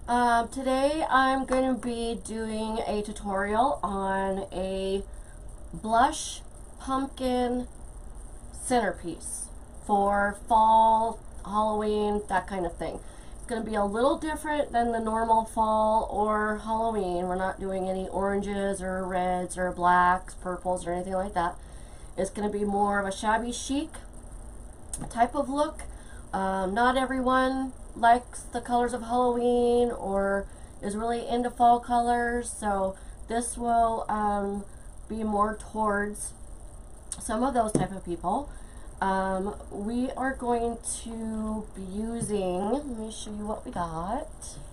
Today I'm going to be doing a tutorial on a blush pumpkin centerpiece for fall, Halloween, that kind of thing. It's going to be a little different than the normal fall or Halloween. We're not doing any oranges or reds or blacks, purples or anything like that. It's going to be more of a shabby chic type of look. Not everyone likes the colors of Halloween or is really into fall colors, so this will be more towards some of those type of people. We are going to be using, let me show you what we got.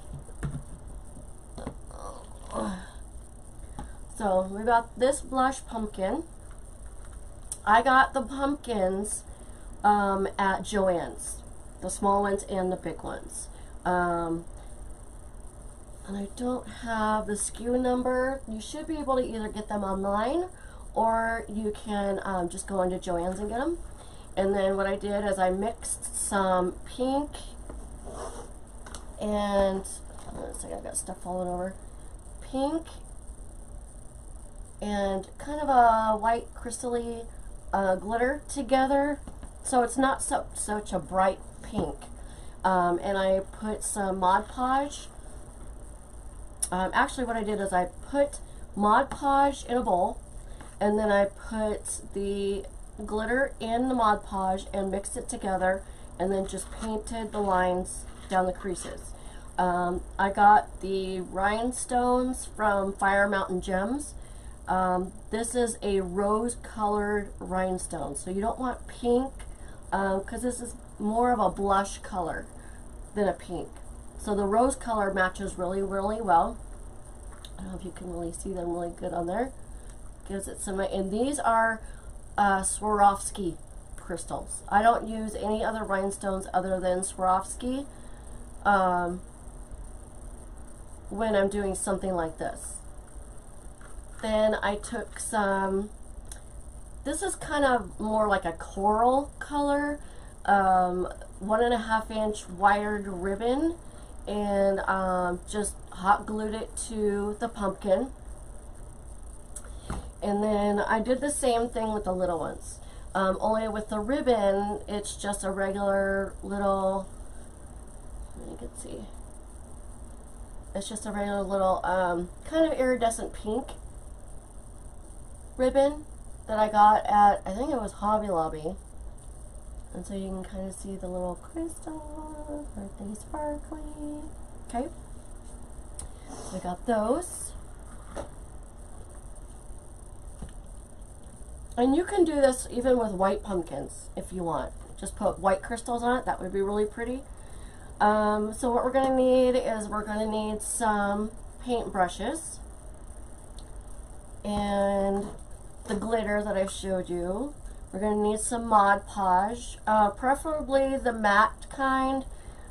So we got this blush pumpkin. I got the pumpkins at Joann's. The small ones and the big ones. And I don't have the SKU number. You should be able to either get them online or you can just go into Joann's and get them. And then what I did is I mixed some pink and, let's see, I got stuff falling over. Pink and kind of a white crystally glitter together. So it's not such a bright pink. And I put some Mod Podge. Actually what I did is I put Mod Podge in a bowl and then I put the glitter in the Mod Podge and mixed it together and then just painted the lines down the creases. I got the rhinestones from Fire Mountain Gems. This is a rose colored rhinestone, so you don't want pink because this is more of a blush color than a pink. So the rose color matches really, really well. I don't know if you can really see them really good on there. Gives it some, and these are Swarovski crystals. I don't use any other rhinestones other than Swarovski when I'm doing something like this. Then I took some, this is kind of more like a coral color, 1.5 inch wired ribbon, and just hot glued it to the pumpkin. And then I did the same thing with the little ones, only with the ribbon it's just a regular little, you can see, it's just a regular little kind of iridescent pink ribbon that I got at, I think it was Hobby Lobby. And so you can kind of see the little crystals, aren't they sparkly? Okay, we got those. And you can do this even with white pumpkins if you want. Just put white crystals on it, that would be really pretty. So what we're going to need is we're going to need some paint brushes and the glitter that I showed you. We're going to need some Mod Podge, preferably the matte kind.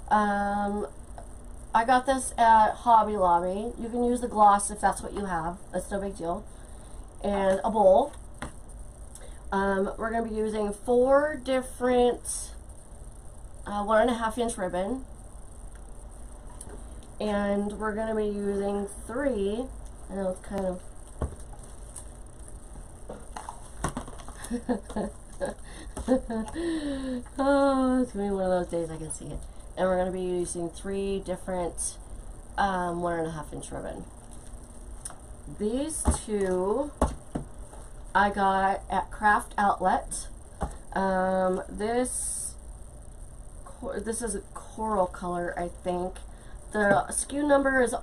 I got this at Hobby Lobby. You can use the gloss if that's what you have. That's no big deal. And a bowl. We're going to be using 4 different 1.5 inch ribbon. And we're going to be using 3. I know it's kind of oh, it's going to be one of those days I can see it. And we're going to be using 3 different 1.5 inch ribbon. These 2 I got at Craft Outlet. This is a coral color, I think. The SKU number is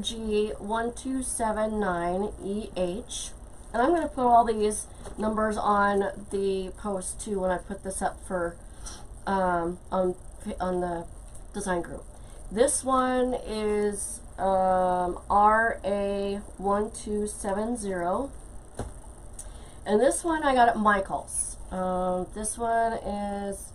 RG1279EH. And I'm going to put all these numbers on the post too when I put this up for on the design group. This one is RA1270, and this one I got at Michael's. This one is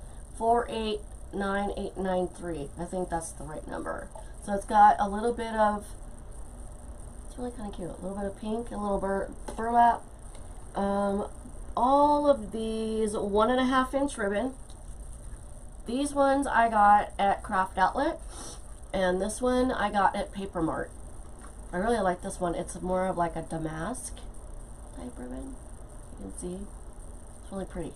489893. I think that's the right number. So it's got a little bit of, it's really kind of cute. A little bit of pink, a little burlap. All of these 1.5 inch ribbon. These ones I got at Craft Outlet. And this one I got at Paper Mart. I really like this one. It's more of like a damask type ribbon. You can see. It's really pretty.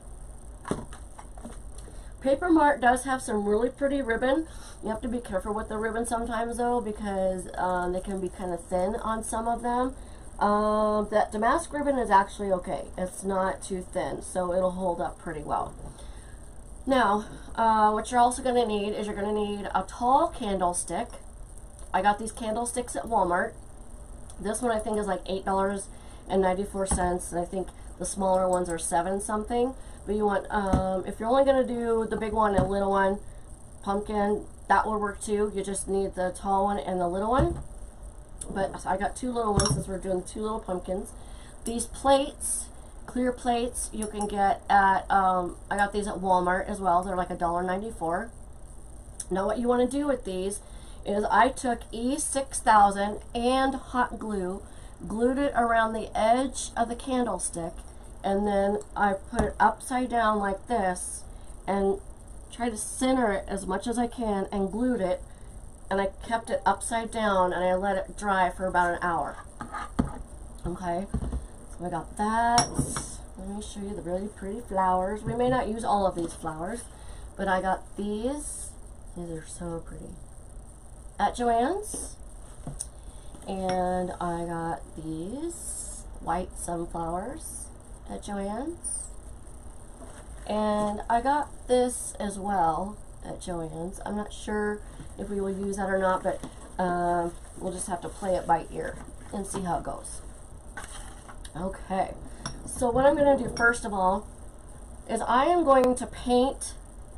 Paper Mart does have some really pretty ribbon. You have to be careful with the ribbon sometimes though, because they can be kind of thin on some of them. That damask ribbon is actually okay. It's not too thin, so it'll hold up pretty well. Now, what you're also going to need is you're going to need a tall candlestick. I got these candlesticks at Walmart. This one I think is like $8.94, and I think the smaller ones are $7 something. But you want, if you're only going to do the big one and a little one, pumpkin, that will work too. You just need the tall one and the little one. But I got two little ones since we're doing two little pumpkins. These plates, clear plates, you can get at, I got these at Walmart as well. They're like $1.94. Now what you want to do with these is I took E6000 and hot glue, glued it around the edge of the candlestick, and then I put it upside down like this and tried to center it as much as I can and glued it, and I kept it upside down and I let it dry for about an hour. Okay, so I got that. Let me show you the really pretty flowers. We may not use all of these flowers, but I got these. These are so pretty. At Joann's. And I got these white sunflowers at Joann's. And I got this as well at Joann's. I'm not sure if we will use that or not, but we'll just have to play it by ear and see how it goes. Okay, so what I'm going to do first of all is I am going to paint,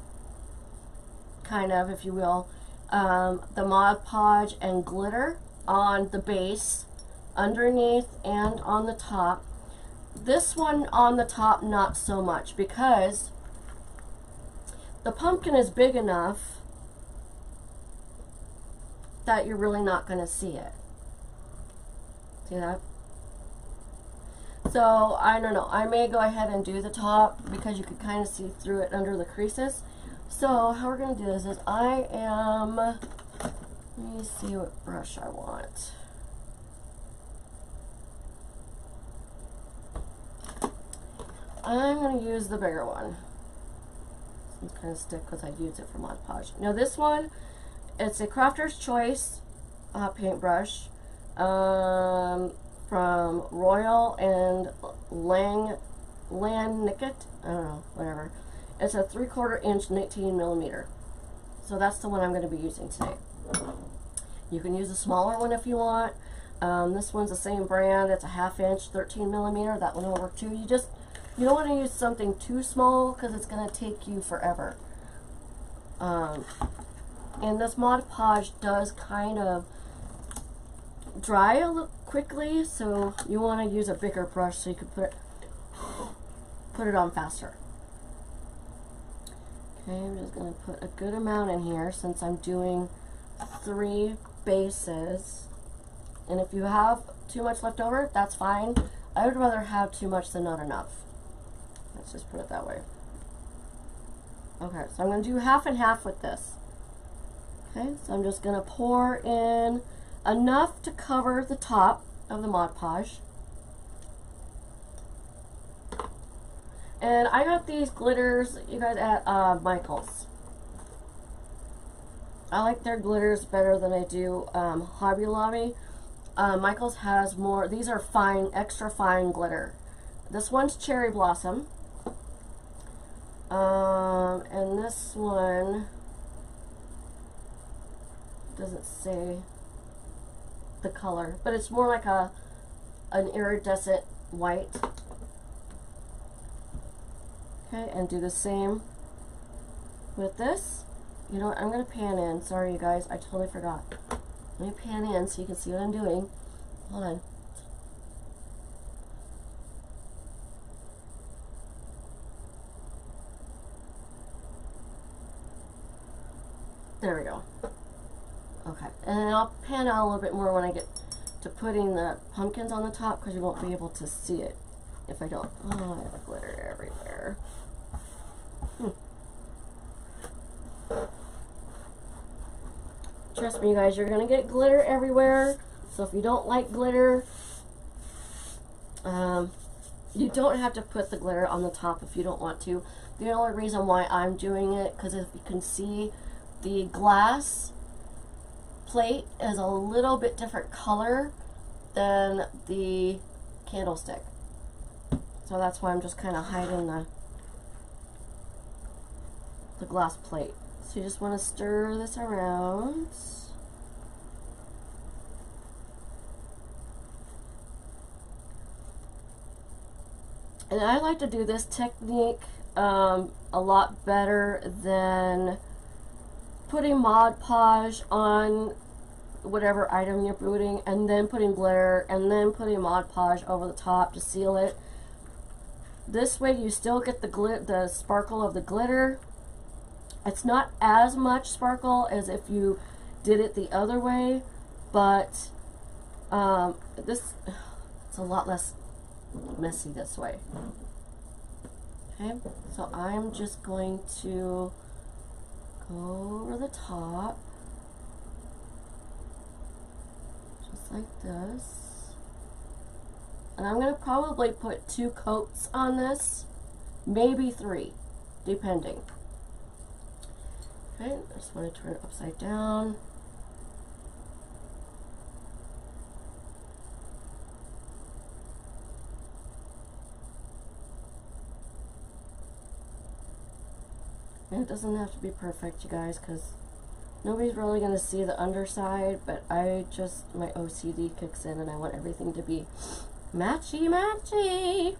kind of, if you will, the Mod Podge and glitter on the base, underneath, and on the top. This one on the top, not so much, because the pumpkin is big enough that you're really not going to see it. See that? So, I don't know. I may go ahead and do the top because you can kind of see through it under the creases. So, how we're going to do this is let me see what brush I want. I'm going to use the bigger one. It's kind of stick because I used it for Mod Podge. Now this one, it's a Crafter's Choice paintbrush from Royal and Langnickel. I don't know, whatever. It's a 3/4 inch 19 millimeter. So that's the one I'm going to be using today. You can use a smaller one if you want. This one's the same brand. It's a 1/2 inch 13 millimeter. That one will work too. You don't want to use something too small because it's going to take you forever. And this Mod Podge does kind of dry a little quickly, so you want to use a bigger brush so you can put it on faster. Okay, I'm just going to put a good amount in here since I'm doing 3 bases. And if you have too much left over, that's fine. I would rather have too much than not enough. Let's just put it that way. Okay, so I'm going to do half and half with this. Okay, so I'm just going to pour in enough to cover the top of the Mod Podge. And I got these glitters, you guys, at Michael's. I like their glitters better than I do Hobby Lobby. Michael's has more. These are fine, extra fine glitter. This one's Cherry Blossom. And this one doesn't say the color, but it's more like an iridescent white. Okay, and do the same with this. You know what, I'm going to pan in. Sorry, you guys, I totally forgot. Let me pan in so you can see what I'm doing. Hold on. There we go. Okay, and then I'll pan out a little bit more when I get to putting the pumpkins on the top because you won't be able to see it if I don't. Oh, I have glitter everywhere. Trust me, you guys, you're going to get glitter everywhere. So if you don't like glitter, you don't have to put the glitter on the top if you don't want to. The only reason why I'm doing it, because if you can see, the glass plate is a little bit different color than the candlestick. So that's why I'm just kind of hiding the glass plate. So you just want to stir this around. And I like to do this technique a lot better than putting Mod Podge on whatever item you're booting, and then putting glitter, and then putting Mod Podge over the top to seal it. This way you still get the sparkle of the glitter. It's not as much sparkle as if you did it the other way, but it's a lot less messy this way. Okay, so I'm just going to go over the top, just like this. And I'm going to probably put 2 coats on this, maybe 3, depending. Okay, I just want to turn it upside down. And it doesn't have to be perfect, you guys, because nobody's really going to see the underside, but my OCD kicks in and I want everything to be matchy matchy.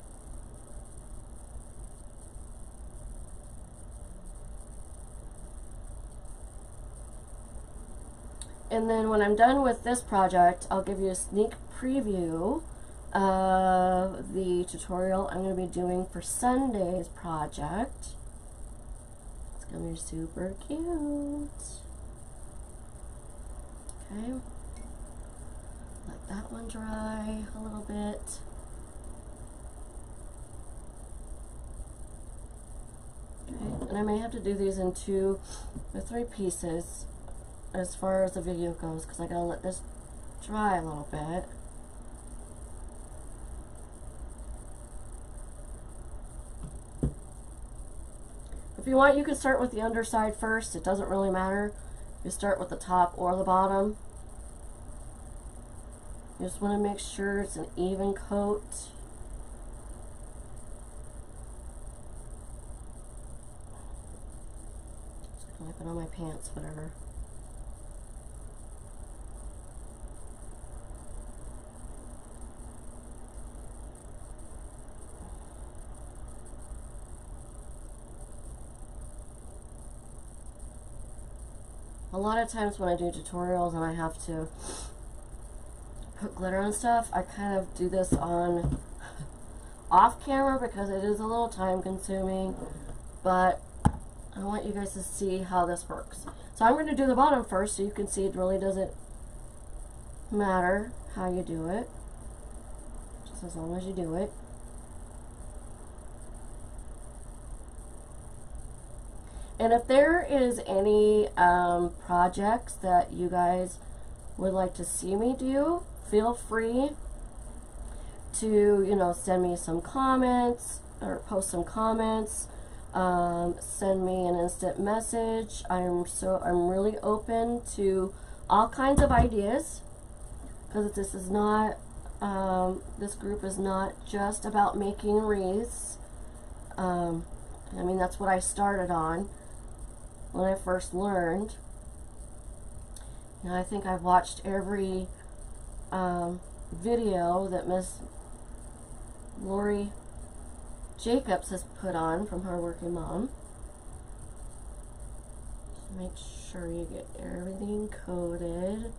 And then when I'm done with this project, I'll give you a sneak preview of the tutorial I'm going to be doing for Sunday's project. It's going to be super cute. Okay. Let that one dry a little bit. Okay. And I may have to do these in 2 or 3 pieces as far as the video goes, because I gotta let this dry a little bit. If you want, you can start with the underside first. It doesn't really matter. You start with the top or the bottom. You just want to make sure it's an even coat. Just gonna wipe it on my pants, whatever. A lot of times when I do tutorials and I have to put glitter on stuff, I kind of do this on off camera because it is a little time consuming, but I want you guys to see how this works. So I'm going to do the bottom first so you can see it really doesn't matter how you do it, just as long as you do it. And if there is any projects that you guys would like to see me do, feel free to, send me some comments or post some comments. Send me an instant message. I'm really open to all kinds of ideas, because this is not this group is not just about making wreaths. I mean, that's what I started on when I first learned. Now I think I've watched every video that Miss Lori Jacobs has put on from Hardworking Mom. Just make sure you get everything coated.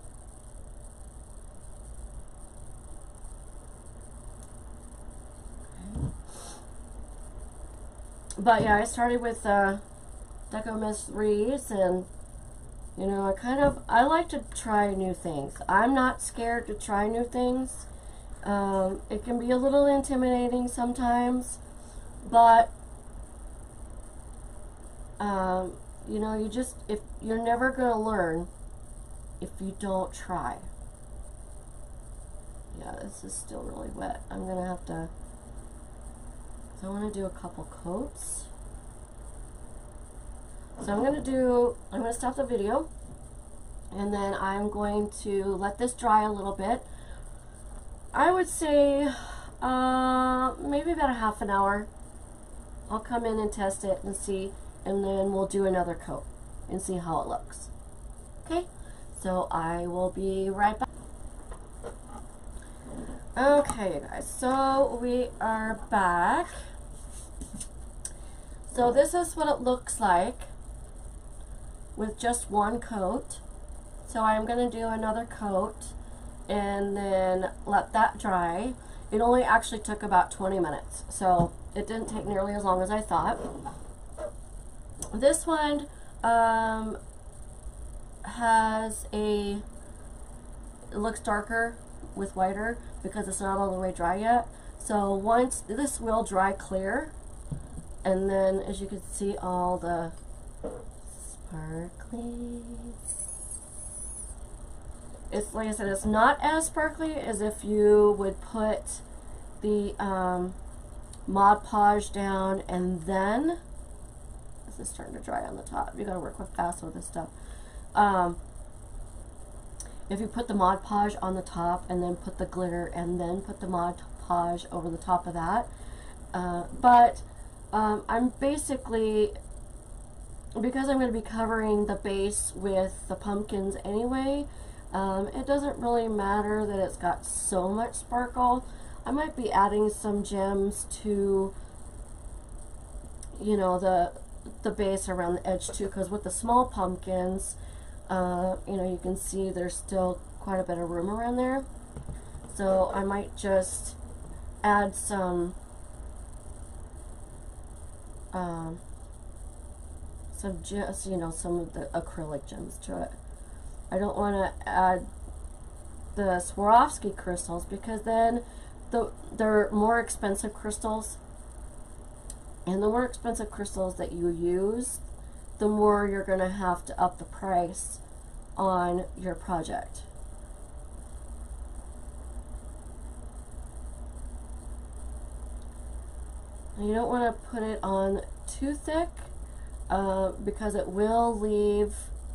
Okay. But yeah, I started with Deco Miss wreaths, and I like to try new things. I'm not scared to try new things. It can be a little intimidating sometimes, but if you're never going to learn if you don't try. Yeah, this is still really wet. I'm gonna have to, so I want to do a couple coats. So I'm gonna stop the video, and then I'm going to let this dry a little bit. I would say maybe about a half an hour. I'll come in and test it and see, and then we'll do another coat and see how it looks. Okay, so I will be right back. Okay, you guys, so we are back. So this is what it looks like with just one coat. So I'm going to do another coat and then let that dry. It only actually took about 20 minutes, so it didn't take nearly as long as I thought. This one it looks darker with whiter because it's not all the way dry yet. So once this will dry clear, and then as you can see all the sparkly, it's like I said, it's not as sparkly as if you would put the Mod Podge down and then, this is starting to dry on the top. You gotta work fast with this stuff. If you put the Mod Podge on the top and then put the glitter and then put the Mod Podge over the top of that. I'm basically, because I'm going to be covering the base with the pumpkins anyway, it doesn't really matter that it's got so much sparkle. I might be adding some gems to, you know, the base around the edge too, because with the small pumpkins, you know, you can see there's still quite a bit of room around there. So I might just add some just, you know, some of the acrylic gems to it. I don't want to add the Swarovski crystals because then they're more expensive crystals, and the more expensive crystals that you use, the more you're going to have to up the price on your project. And you don't want to put it on too thick because it will leave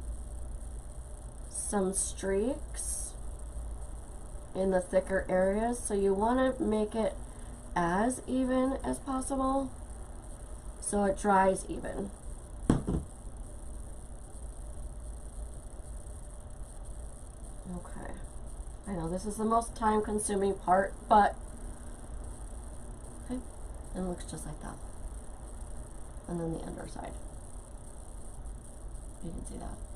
some streaks in the thicker areas, so you want to make it as even as possible so it dries even. Okay, I know this is the most time consuming part, but okay, it looks just like that. And then the underside, you can see that.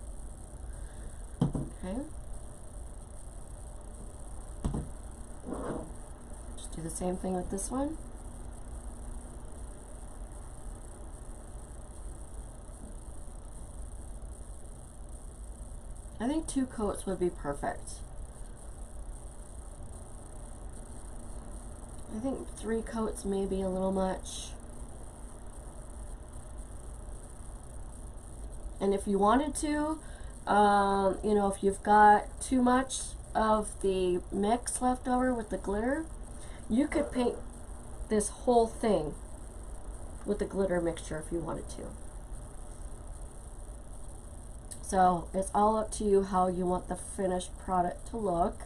Okay, just do the same thing with this one. I think 2 coats would be perfect. I think 3 coats may be a little much. And if you wanted to, you know, if you've got too much of the mix left over with the glitter, you could paint this whole thing with the glitter mixture if you wanted to. So it's all up to you how you want the finished product to look.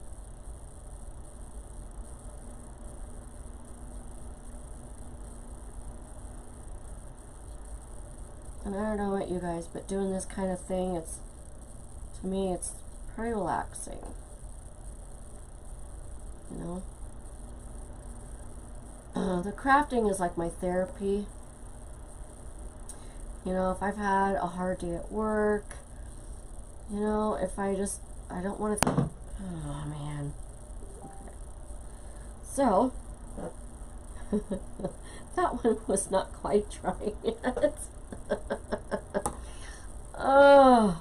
And I don't know about you guys, but doing this kind of thing, it's, to me, it's pretty relaxing. You know? The crafting is like my therapy. You know, if I've had a hard day at work, you know, if I don't want to, oh man. Okay. So, that one was not quite dry yet. Oh,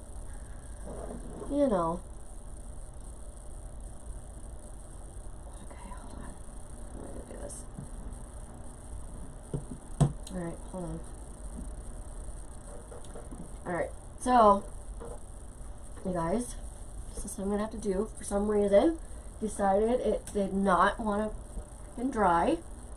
you know. Okay, hold on. I'm going to do this. Alright, hold on. Alright, so you guys, this is what I'm gonna have to do. For some reason, decided it did not want to dry.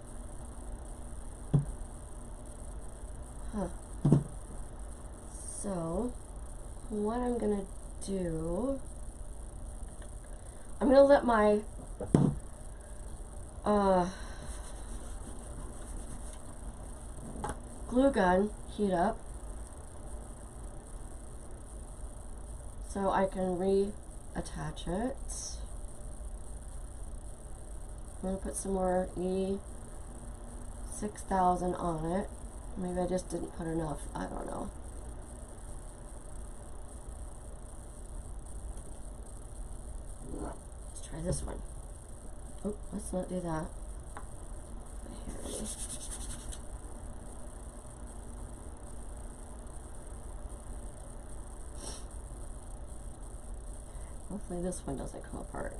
So, what I'm gonna do, I'm gonna let my glue gun heat up so I can reattach it. I'm gonna put some more E6000 on it. Maybe I just didn't put enough, I don't know. Let's try this one. Oh, let's not do that. Here it is. Hopefully this one doesn't come apart.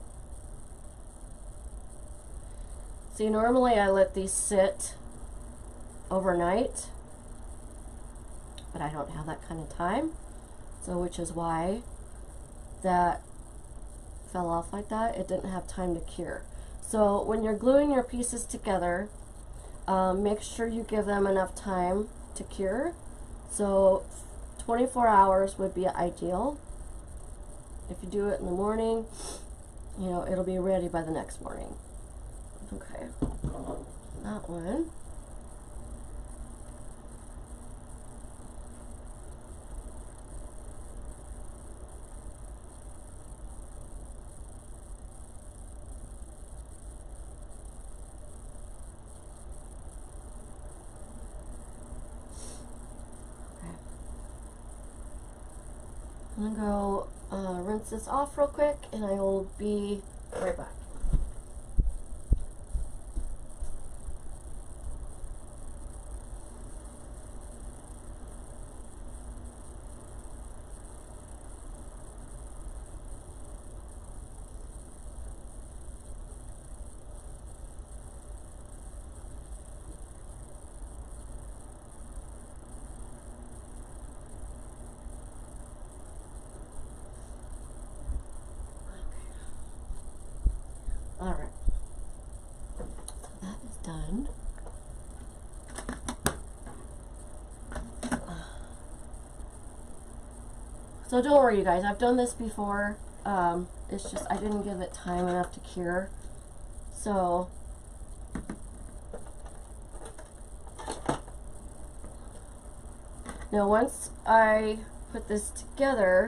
See, normally I let these sit overnight, but I don't have that kind of time, so which is why that fell off like that. It didn't have time to cure. So when you're gluing your pieces together, make sure you give them enough time to cure. So 24 hours would be ideal. If you do it in the morning, you know, it'll be ready by the next morning. Okay, that one. I'm gonna go rinse this off real quick, and I will be right back. Alright, so that is done. So don't worry, you guys, I've done this before. It's just I didn't give it time enough to cure. So now once I put this together,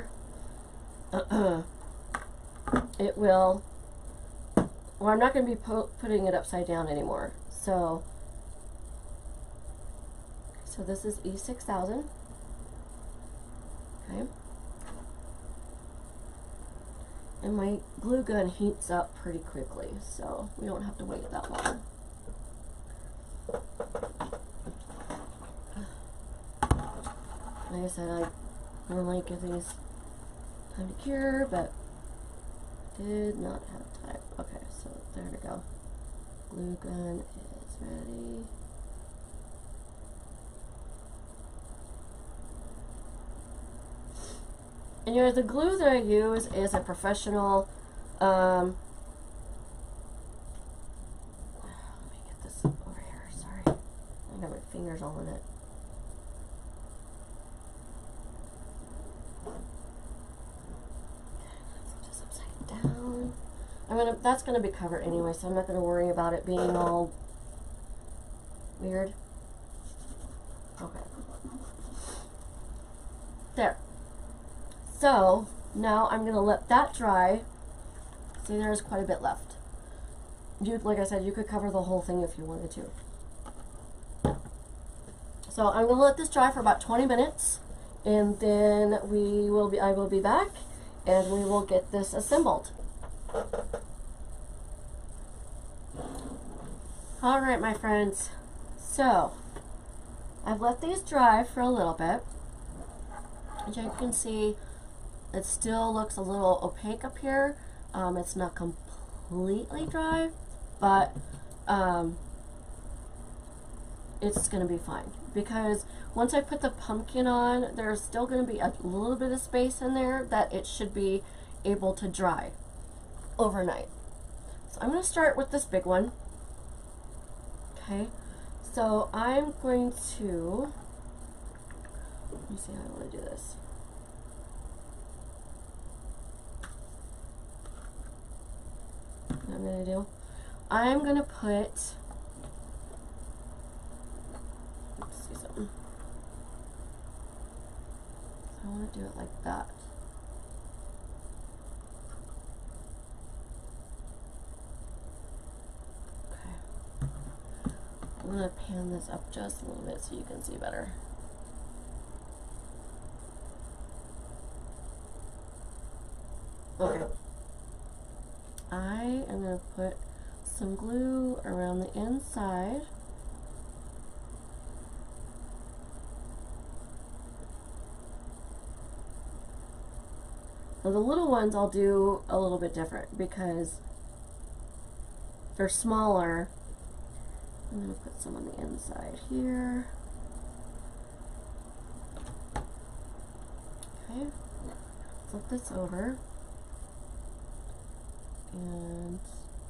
it will, well, I'm not going to be putting it upside down anymore. So this is E6000. Okay. And my glue gun heats up pretty quickly, so we don't have to wait that long. Like I said, I normally give these time to cure, but did not have time. Okay, so there we go. Glue gun is ready. And you know, the glue that I use is a professional, let me get this over here, sorry. I got my fingers all in it. Just upside down. That's gonna be covered anyway, so I'm not gonna worry about it being all weird. Okay. There. So now I'm gonna let that dry. See, there's quite a bit left. Like I said, you could cover the whole thing if you wanted to. So I'm gonna let this dry for about 20 minutes, and then I will be back, and we will get this assembled. All right, my friends. So I've let these dry for a little bit. As you can see, it still looks a little opaque up here. It's not completely dry, but it's going to be fine. Because once I put the pumpkin on, there's still going to be a little bit of space in there that it should be able to dry overnight. So I'm going to start with this big one. Okay, so I'm going to, let me see how I want to do this. What I'm going to do, I'm going to put, let's see something. I want to do it like that. Okay. I'm going to pan this up just a little bit so you can see better. Okay. I am going to put some glue around the inside. Now the little ones I'll do a little bit different because they're smaller. I'm going to put some on the inside here. Okay, flip this over and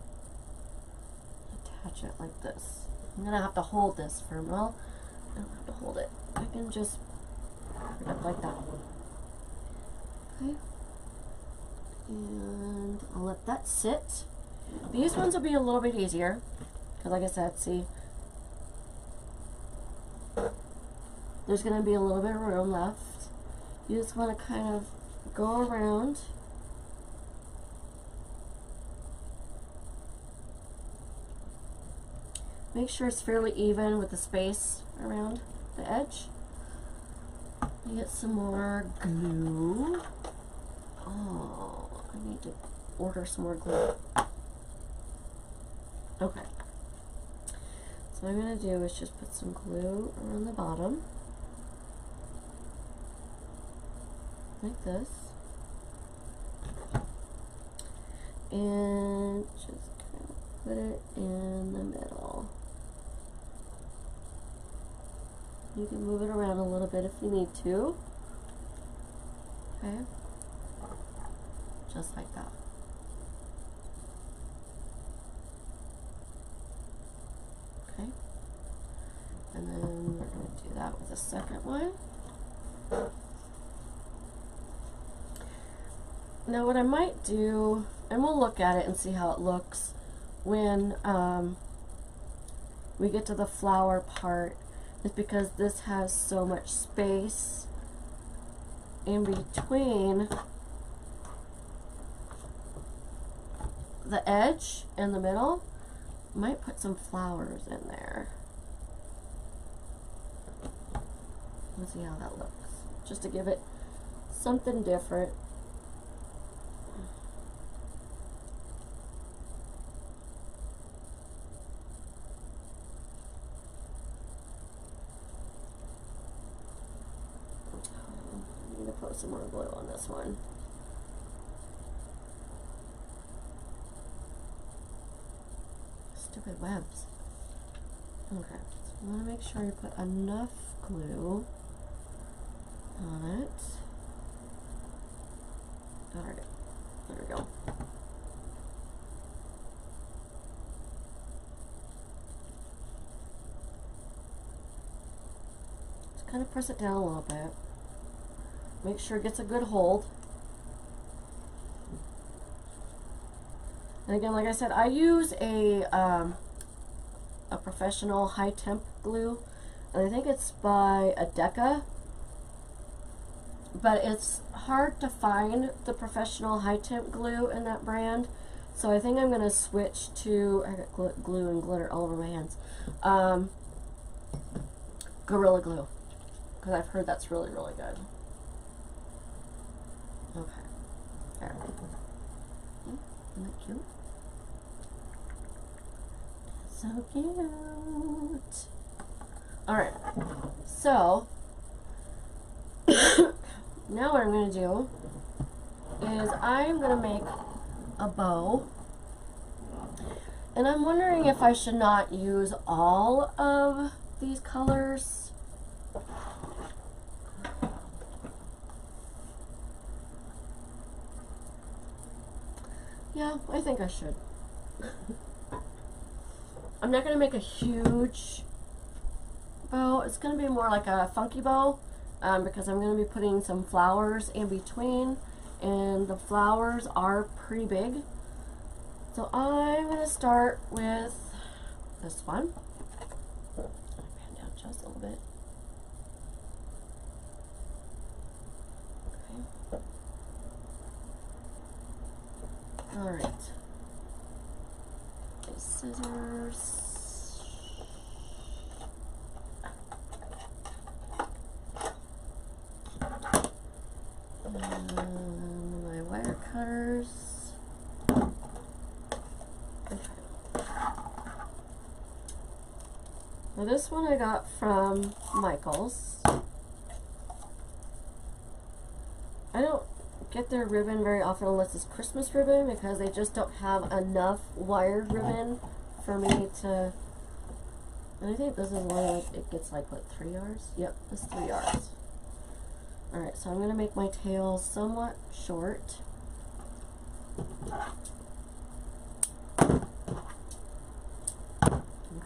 attach it like this. I'm going to have to hold this for, well, I don't have to hold it. I can just put it up like that. Okay. And I'll let that sit. These ones will be a little bit easier because, like I said, see, there's going to be a little bit of room left. You just want to kind of go around. Make sure it's fairly even with the space around the edge. You get some more glue. Oh, I need to order some more glue. Okay. So what I'm going to do is just put some glue around the bottom. Like this. And just kind of put it in the middle. You can move it around a little bit if you need to. Okay. Just like that. Okay. And then we're going to do that with the second one. Now what I might do, and we'll look at it and see how it looks when we get to the flower part, is because this has so much space in between the edge and the middle. Might put some flowers in there. Let's see how that looks, just to give it something different. I need to put some more glue on this one. Stupid webs. Okay, so you want to make sure you put enough glue on it. Alright, there we go. Just kind of press it down a little bit. Make sure it gets a good hold. And again, like I said, I use a professional high temp glue, and I think it's by Adeka, but it's hard to find the professional high temp glue in that brand, so I think I'm going to switch to, I got glue and glitter all over my hands, Gorilla Glue, because I've heard that's really, really good. Okay, there. Isn't that cute? So cute. Alright, so now what I'm going to do is I'm going to make a bow, and I'm wondering if I should not use all of these colors. Yeah, I think I should. I'm not going to make a huge bow. It's going to be more like a funky bow because I'm going to be putting some flowers in between, and the flowers are pretty big. So I'm going to start with this one. Pan down just a little bit. Okay. All right. Scissors. And my wire cutters. Okay. Now this one I got from Michaels. I don't get their ribbon very often unless it's Christmas ribbon, because they just don't have enough wired ribbon for me to, and I think this is one that it gets like, what, 3 yards? Yep, it's 3 yards. Alright, so I'm going to make my tail somewhat short. Okay,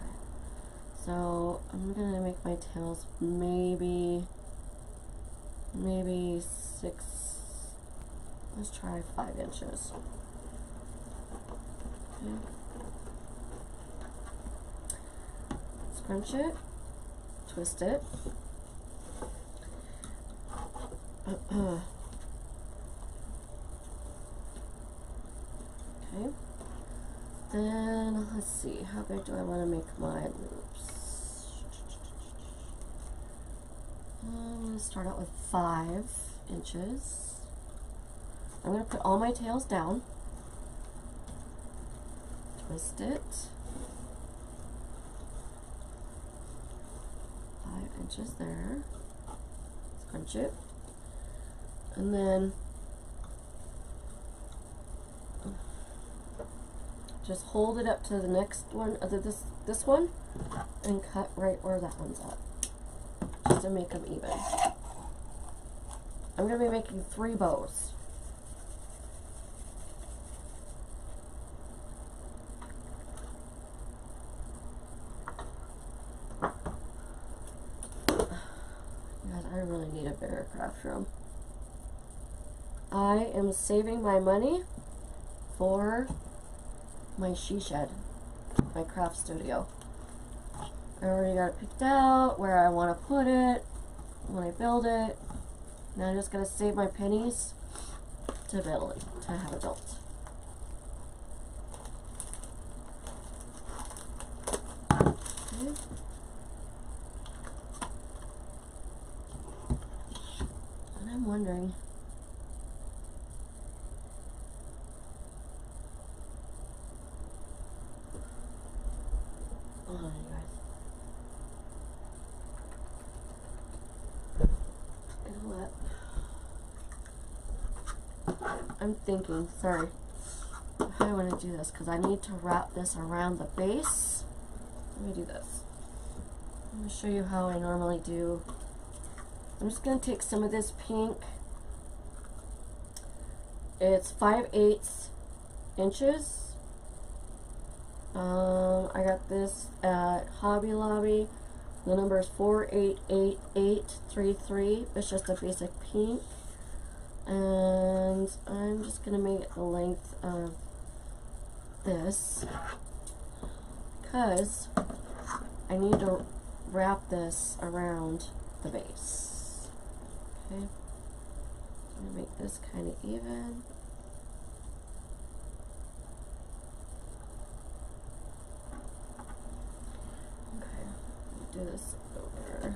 so I'm going to make my tails maybe 6, let's try 5 inches. Okay. Scrunch it, twist it. Okay. Then let's see, how big do I want to make my loops? I'm going to start out with 5 inches. I'm going to put all my tails down, twist it, 5 inches there, scrunch it, and then just hold it up to the next one, this one, and cut right where that one's at, just to make them even. I'm going to be making 3 bows. God, I really need a bigger craft room. I am saving my money for my she shed, my craft studio. I already got it picked out where I want to put it when I build it. Now I'm just going to save my pennies to build it, to have it built. Okay. And I'm wondering, hold on, you guys. You know what? I'm thinking, sorry, how I want to do this, because I need to wrap this around the base. Let me do this. I'm going to show you how I normally do. I'm just going to take some of this pink. It's 5/8 inches. I got this at Hobby Lobby. The number is 488833. It's just a basic pink. And I'm just going to make it the length of this, because I need to wrap this around the base. Okay, I'm going to make this kind of even. Okay, do this over.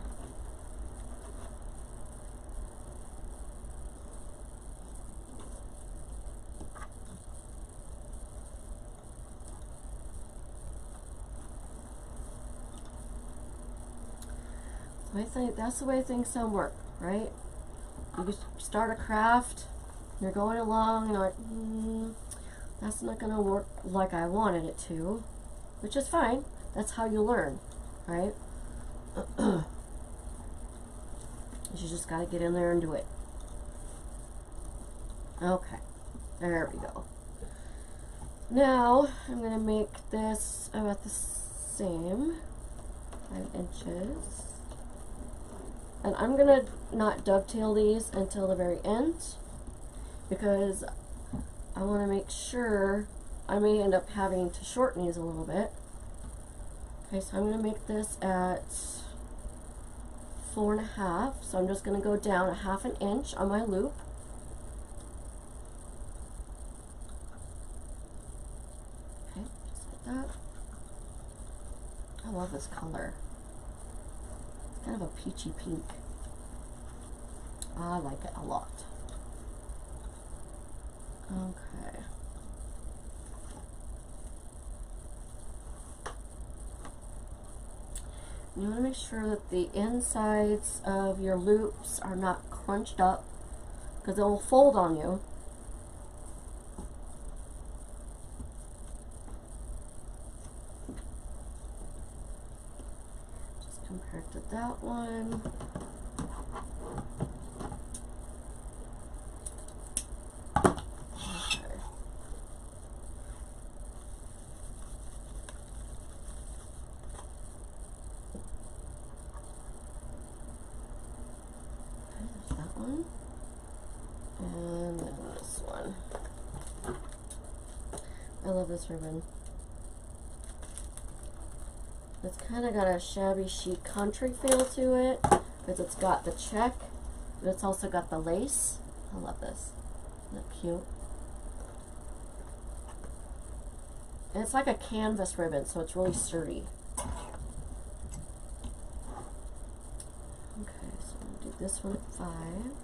I think that's the way things work, right? You start a craft, you're going along, you're like, that's not going to work like I wanted it to, which is fine. That's how you learn, right? You just got to get in there and do it. Okay, there we go. Now I'm going to make this about the same, 5 inches. And I'm going to not dovetail these until the very end, because I want to make sure I may end up having to shorten these a little bit. Okay, so I'm going to make this at 4.5. So I'm just going to go down 1/2 inch on my loop. Okay, just like that. I love this color. It's kind of a peachy pink. I like it a lot. Okay. You want to make sure that the insides of your loops are not crunched up, because it will fold on you. Just compared to that one. And then this one. I love this ribbon. It's kind of got a shabby chic country feel to it, because it's got the check, but it's also got the lace. I love this. Isn't that cute? And it's like a canvas ribbon, so it's really sturdy. Okay, so I'm going to do this one at 5.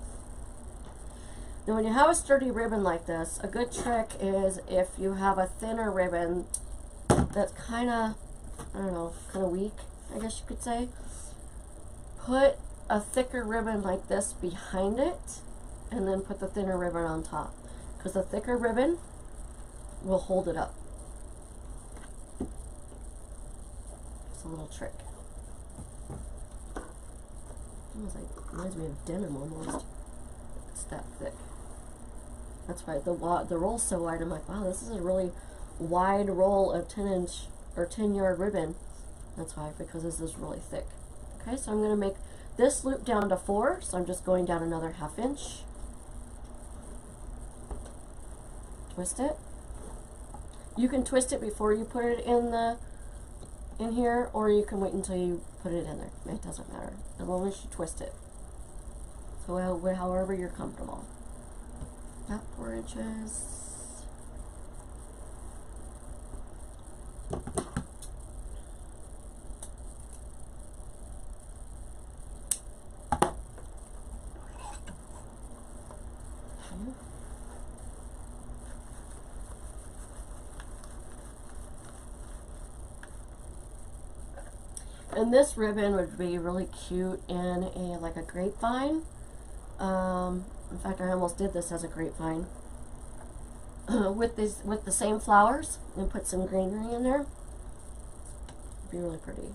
Now when you have a sturdy ribbon like this, a good trick is if you have a thinner ribbon that's kind of, I don't know, kind of weak, I guess you could say, put a thicker ribbon like this behind it and then put the thinner ribbon on top, because the thicker ribbon will hold it up. It's a little trick. Almost like, reminds me of denim almost. It's that thick. That's why the roll's so wide. I'm like, wow, this is a really wide roll of 10-inch or 10-yard ribbon. That's why, because this is really thick. Okay, so I'm going to make this loop down to 4, so I'm just going down another 1/2 inch. Twist it. You can twist it before you put it in here, or you can wait until you put it in there. It doesn't matter, as long as you twist it. So however you're comfortable. About 4 inches. And this ribbon would be really cute in like a grapevine. In fact, I almost did this as a grapevine with the same flowers, and put some greenery in there. It'd be really pretty.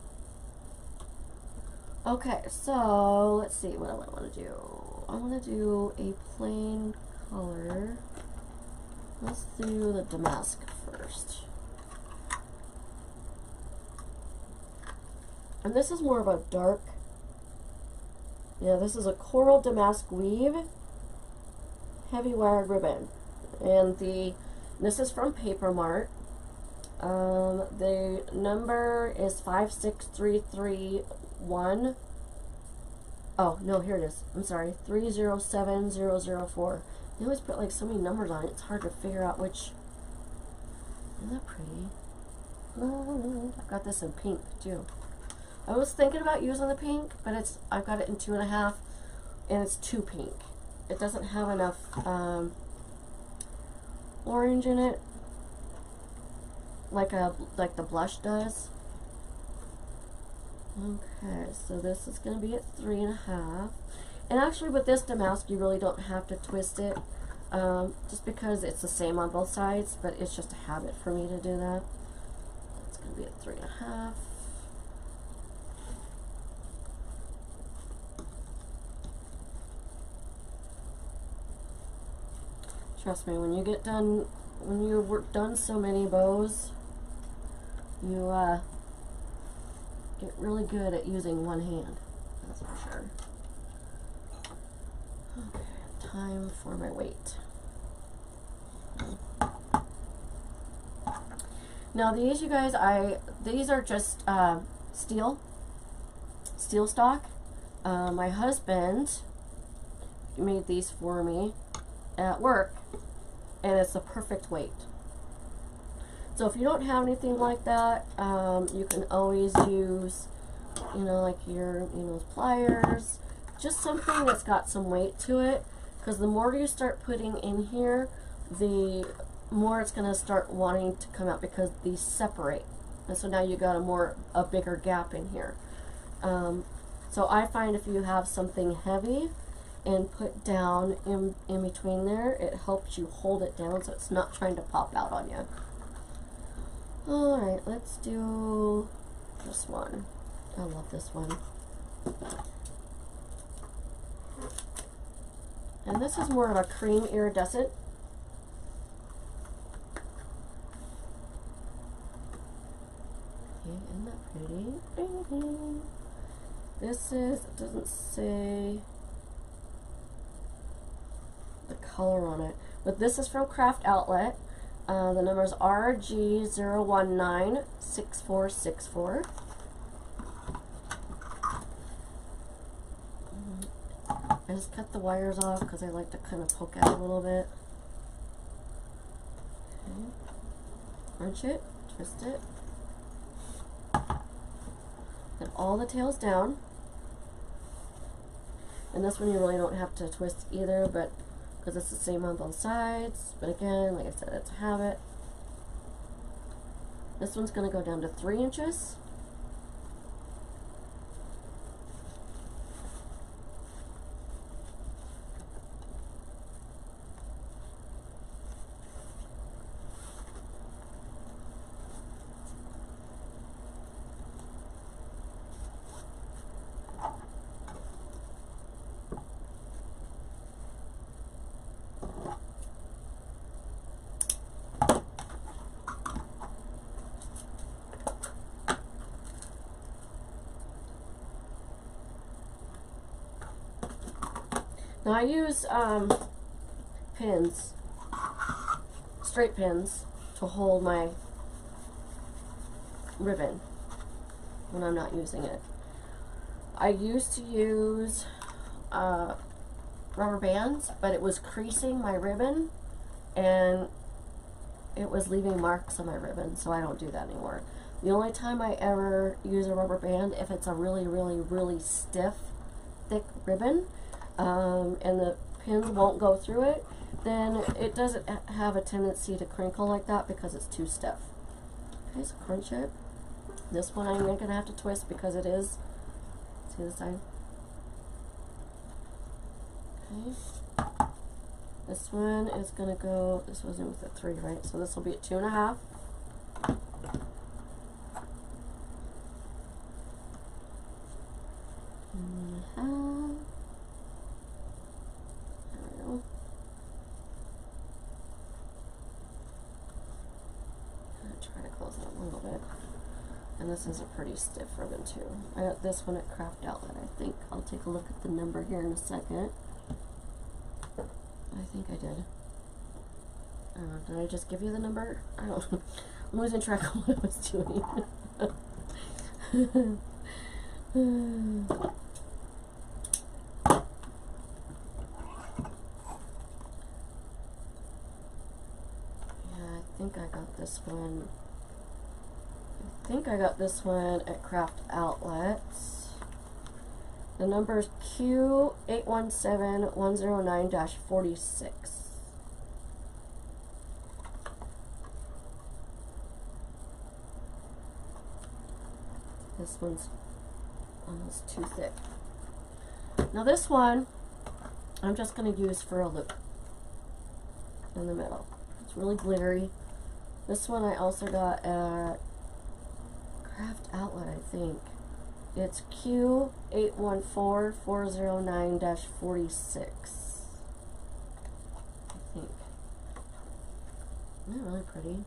Okay, so let's see what I want to do. I want to do a plain color. Let's do the damask first. And this is more of a dark, yeah, this is a coral damask weave, heavy wired ribbon. And this is from Paper Mart. The number is 56331. Oh, no, here it is. I'm sorry, 307004. They always put like so many numbers on it, it's hard to figure out which. Isn't that pretty? I've got this in pink too. I was thinking about using the pink, but I've got it in 2.5, and it's too pink. It doesn't have enough orange in it, like the blush does. Okay, so this is going to be at 3.5. And actually with this damask, you really don't have to twist it, just because it's the same on both sides, but it's just a habit for me to do that. It's going to be at 3.5. Trust me, when you get done, when you've done so many bows, you get really good at using one hand. That's for sure. Okay, time for my weight. Now these, you guys, these are just steel stock. My husband made these for me at work, and it's the perfect weight. So if you don't have anything like that, you can always use, you know, like your, you know, pliers, just something that's got some weight to it, because the more you start putting in here, the more it's going to start wanting to come out, because these separate, and so now you got a bigger gap in here. So I find if you have something heavy and put down in between there, it helps you hold it down so it's not trying to pop out on you. Alright, let's do this one. I love this one. And this is more of a cream iridescent. Okay, isn't that pretty? This is, it doesn't say the color on it, but this is from Craft Outlet. The number is RG0196464. I just cut the wires off because I like to kind of poke out a little bit. Okay. Crunch it, twist it. Get all the tails down. And this one you really don't have to twist either, but because it's the same on both sides. But again, like I said, it's a habit. This one's going to go down to 3 inches. Now I use pins, straight pins, to hold my ribbon when I'm not using it. I used to use rubber bands, but it was creasing my ribbon and it was leaving marks on my ribbon, so I don't do that anymore. The only time I ever use a rubber band, if it's a really, really, really stiff, thick ribbon, and the pins won't go through it, then it doesn't have a tendency to crinkle like that because it's too stiff. Okay, so crunch it. This one I'm going to have to twist because it is. See this side? Okay. This one is going to go, this was in with a 3, right? So this will be at 2.5. And this is a pretty stiff ribbon too. I got this one at Craft Outlet, I think. I'll take a look at the number here in a second. I think I did. I don't know, did I just give you the number? I don't know. I'm losing track of what I was doing. Yeah, I think I got this one. I think I got this one at Craft Outlets. The number is Q817109-46. This one's almost too thick. Now this one, I'm just going to use for a loop in the middle. It's really glittery. This one I also got at Craft Outlet, I think. It's Q814409-46. I think. Isn't that really pretty?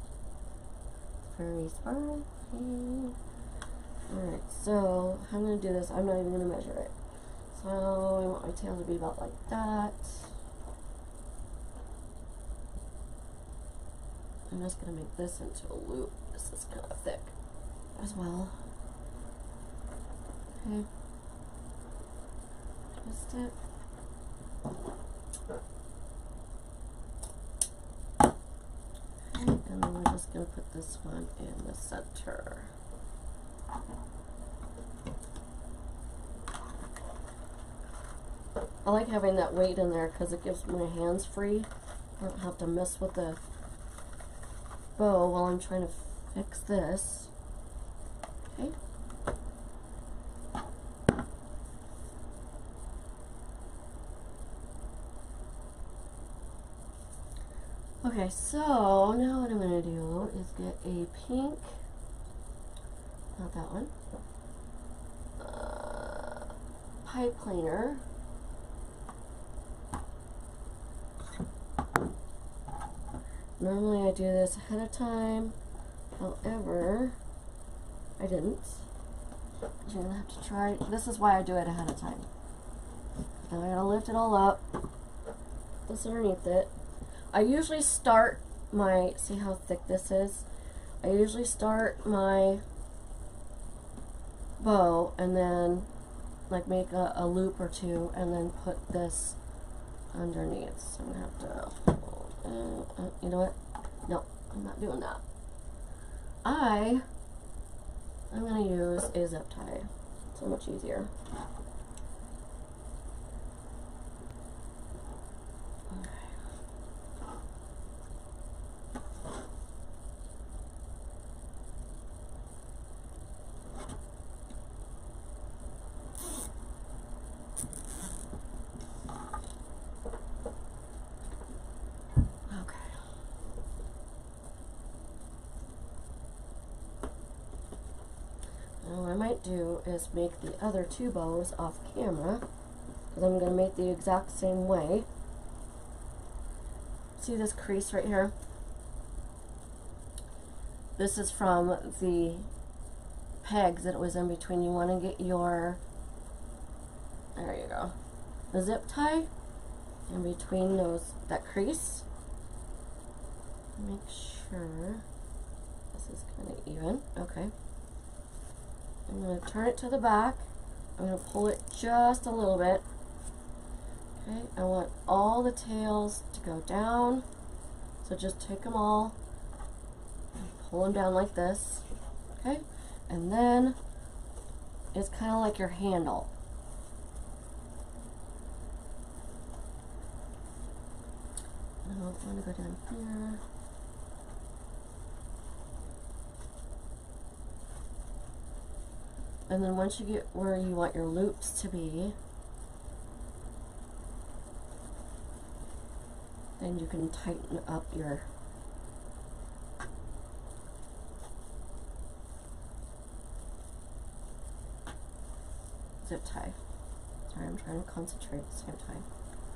Very sparkly. Alright, so how I'm going to do this, I'm not even going to measure it. So I want my tail to be about like that. I'm just going to make this into a loop. This is kind of thick as well. Okay. Twist it. And then we're just going to put this one in the center. I like having that weight in there because it gives my hands free. I don't have to mess with the bow while I'm trying to fix this. Okay. Okay, so now what I'm going to do is get a pink, not that one, pipe cleaner. Normally I do this ahead of time, however, I didn't. You're going to have to try, this is why I do it ahead of time. Now I got to lift it all up, this underneath it. I usually start my, see how thick this is? I usually start my bow and then like make a loop or two and then put this underneath. So I'm going to have to hold, you know what? No, I'm not doing that. I'm going to use a zip tie. So much easier. What I might do is make the other two bows off camera, because I'm going to make the exact same way. See this crease right here? This is from the pegs that it was in between. You want to get your, there you go, the zip tie in between those, that crease. Make sure this is kind of even. Okay. I'm going to turn it to the back. I'm going to pull it just a little bit. Okay, I want all the tails to go down. So just take them all and pull them down like this. Okay, and then it's kind of like your handle. I want to go down here. And then once you get where you want your loops to be, then you can tighten up your zip tie. Sorry, I'm trying to concentrate at the same time.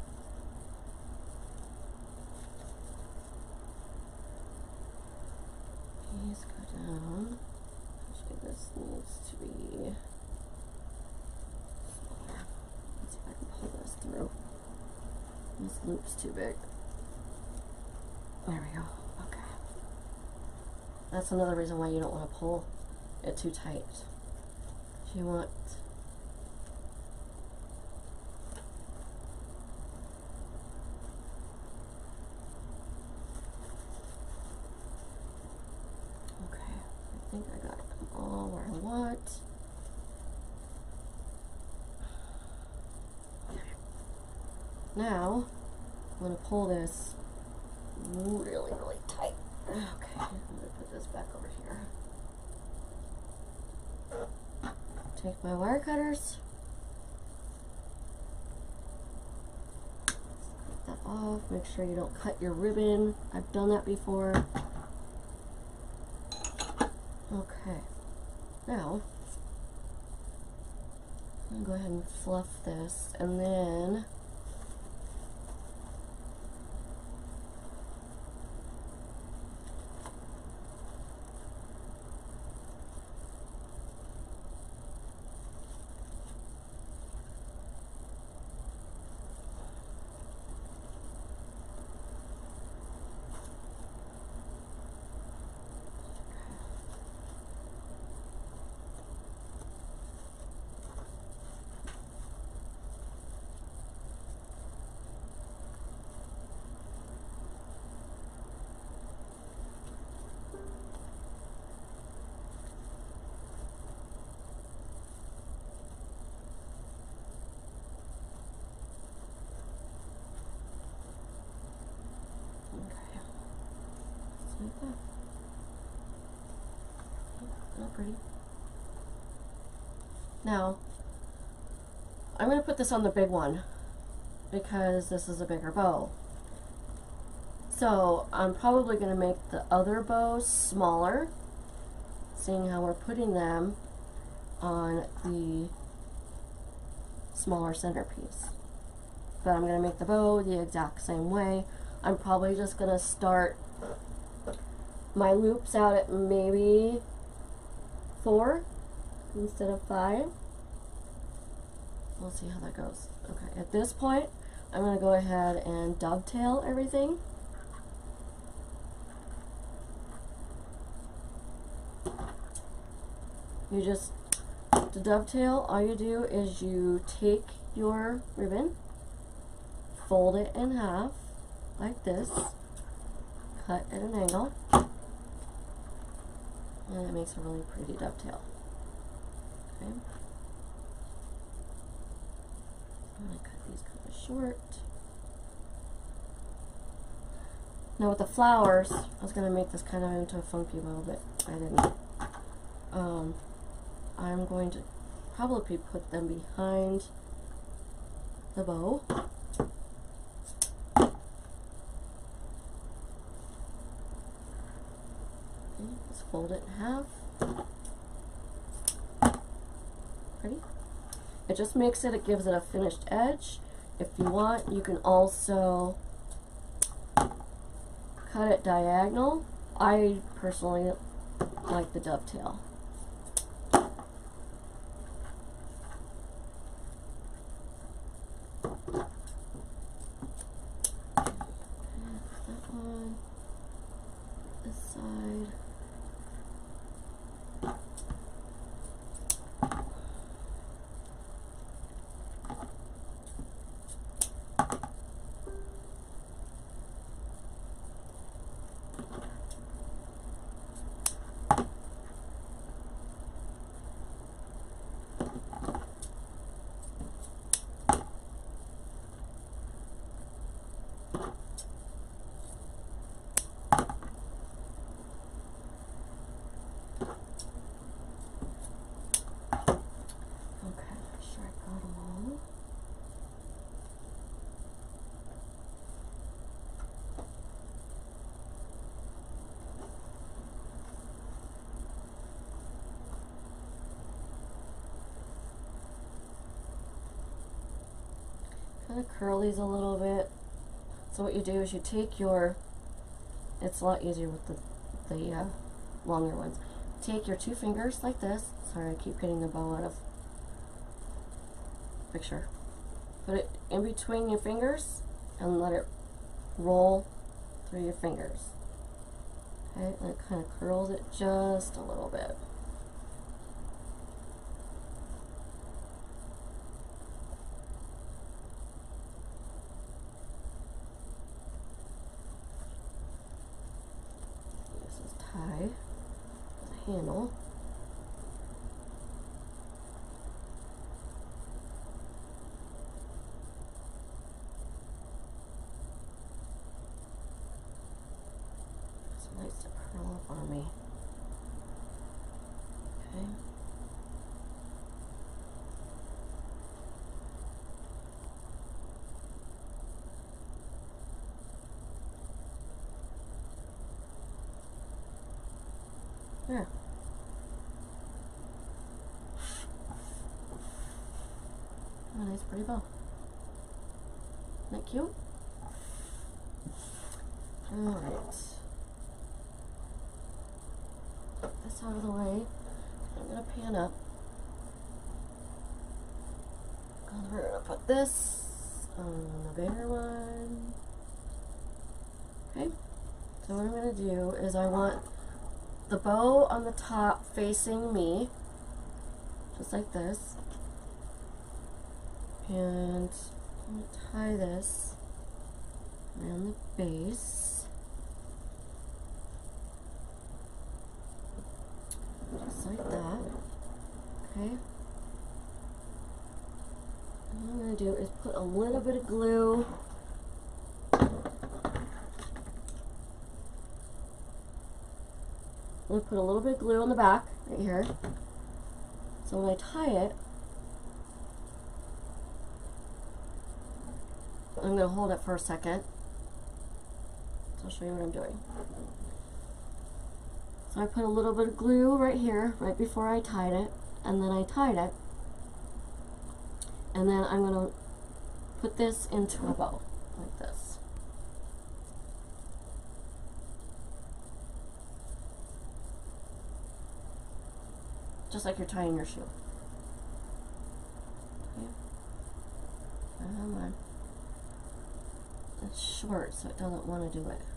These go down. Actually, this needs to be. Let's see if I can pull this through. This loop's too big. There we go. Okay. That's another reason why you don't want to pull it too tight. You want I think I got them all where I want. Now, I'm going to pull this really, really tight. Okay, I'm going to put this back over here. Take my wire cutters. Cut that off. Make sure you don't cut your ribbon. I've done that before. Okay, now I'm going to go ahead and fluff this, and then Not pretty. Now, I'm going to put this on the big one because this is a bigger bow. So I'm probably going to make the other bows smaller, seeing how we're putting them on the smaller centerpiece. But I'm going to make the bow the exact same way. I'm probably just going to start my loops out at maybe 4 instead of 5. We'll see how that goes. Okay, at this point, I'm going to go ahead and dovetail everything. You just, to dovetail, all you do is you take your ribbon, fold it in half, like this, cut at an angle, and it makes a really pretty dovetail. Okay. I'm going to cut these kind of short. Now with the flowers, I was going to make this kind of into a funky bow, but I didn't. I'm going to probably put them behind the bow. Okay, let's fold it in half. Ready? It just makes it, it gives it a finished edge. If you want, you can also cut it diagonal. I personally like the dovetail. Kind of curl these a little bit. So what you do is you take your, it's a lot easier with the longer ones. Take your 2 fingers like this. Sorry, I keep getting the bow out of picture. Put it in between your fingers and let it roll through your fingers. Okay, and it kind of curls it just a little bit. Tie the handle. This likes to curl up on me. Okay. There. A nice pretty bow. Isn't that cute? Alright. Get this out of the way. I'm going to pan up. And we're going to put this on the bigger one. Okay. So what I'm going to do is I want the bow on the top facing me, just like this, and I'm going to tie this around the base, just like that. Okay. And what I'm going to do is put a little bit of glue I'm going to put a little bit of glue on the back right here. So when I tie it, I'm going to hold it for a second. So I'll show you what I'm doing. So I put a little bit of glue right here, right before I tied it, and then I tied it. And then I'm going to put this into a bow, like this. Just like you're tying your shoe. Okay. Come on. It's short, so it doesn't want to do it.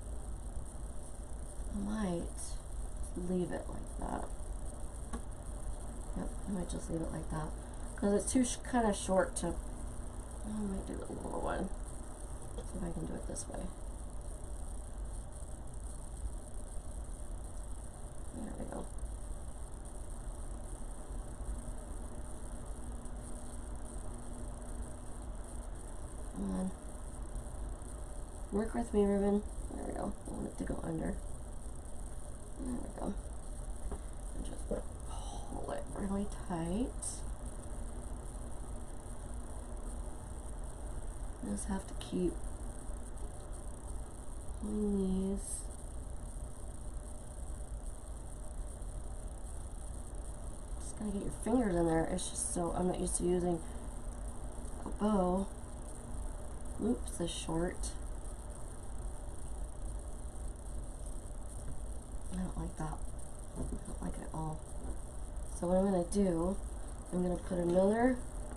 I might leave it like that. Yep, I might just leave it like that. Because it's too kind of short to... I might do a little one. See if I can do it this way. There we go. Come on. Work with me, ribbon. There we go. I want it to go under. There we go. And just pull it really tight. Just have to keep pulling these. Just gotta get your fingers in there. It's just so, I'm not used to using a bow. Oops, this short. I don't like that. I don't like it at all. So what I'm gonna do, I'm gonna put another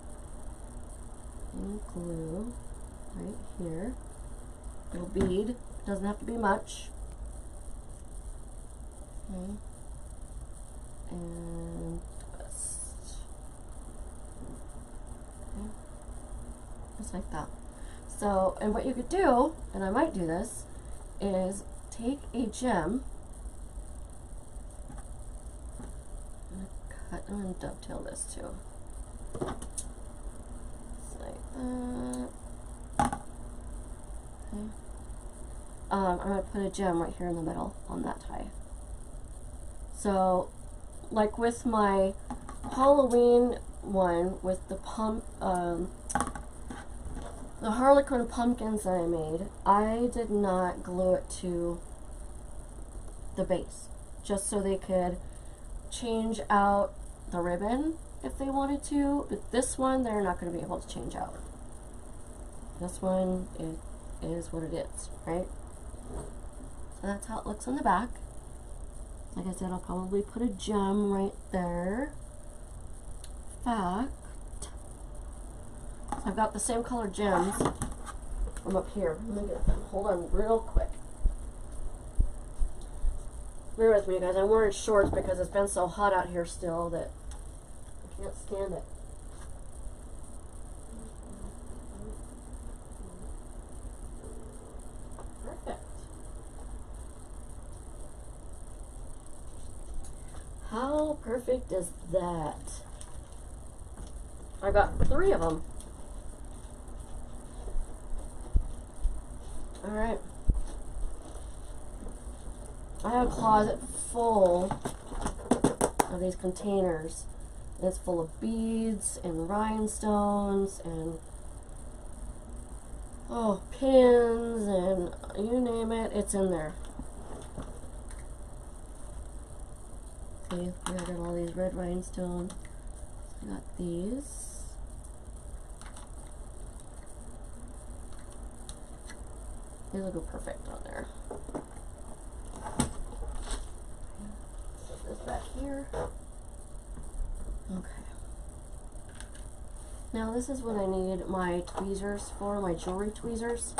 glue right here. Little bead. It doesn't have to be much. Okay. And twist. Okay. Just like that. So, and what you could do, and I might do this, is take a gem. I'm going to dovetail this too. Just like that. Okay. I'm going to put a gem right here in the middle on that tie. So, like with my Halloween one with the the Harlequin pumpkins that I made, I did not glue it to the base, just so they could change out the ribbon if they wanted to, but this one they're not going to be able to change out. This one, it is what it is, right? So that's how it looks on the back. Like I said, I'll probably put a gem right there. In fact, I've got the same color gems from up here. Let me get them. Hold on real quick. Bear with me, guys. I'm wearing shorts because it's been so hot out here still that I can't stand it. Perfect. How perfect is that? I got 3 of them. Alright. I have a closet full of these containers. It's full of beads and rhinestones and pins and you name it, it's in there. See, I got all these red rhinestones. I got these. These will go perfect on there. Put this back here. Okay. Now this is what I need my tweezers for, my jewelry tweezers.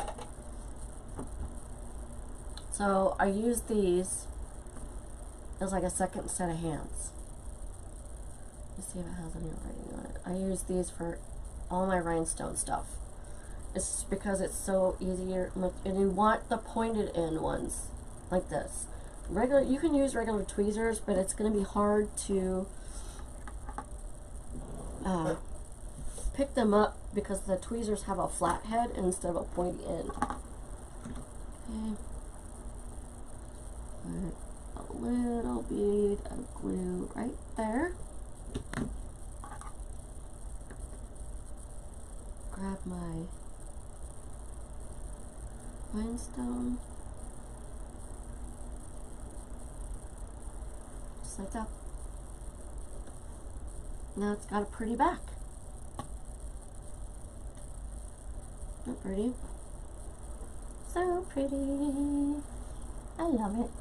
So I use these as like a second set of hands. Let's see if it has any writing on it. I use these for all my rhinestone stuff. It's because it's so easier, and you want the pointed end ones, like this. Regular, you can use regular tweezers, but it's going to be hard to pick them up because the tweezers have a flat head instead of a pointy end. Okay. Alright. a little bead of glue right there. Grab my rhinestone. Just like that. Now it's got a pretty back. Isn't that pretty? So pretty. I love it.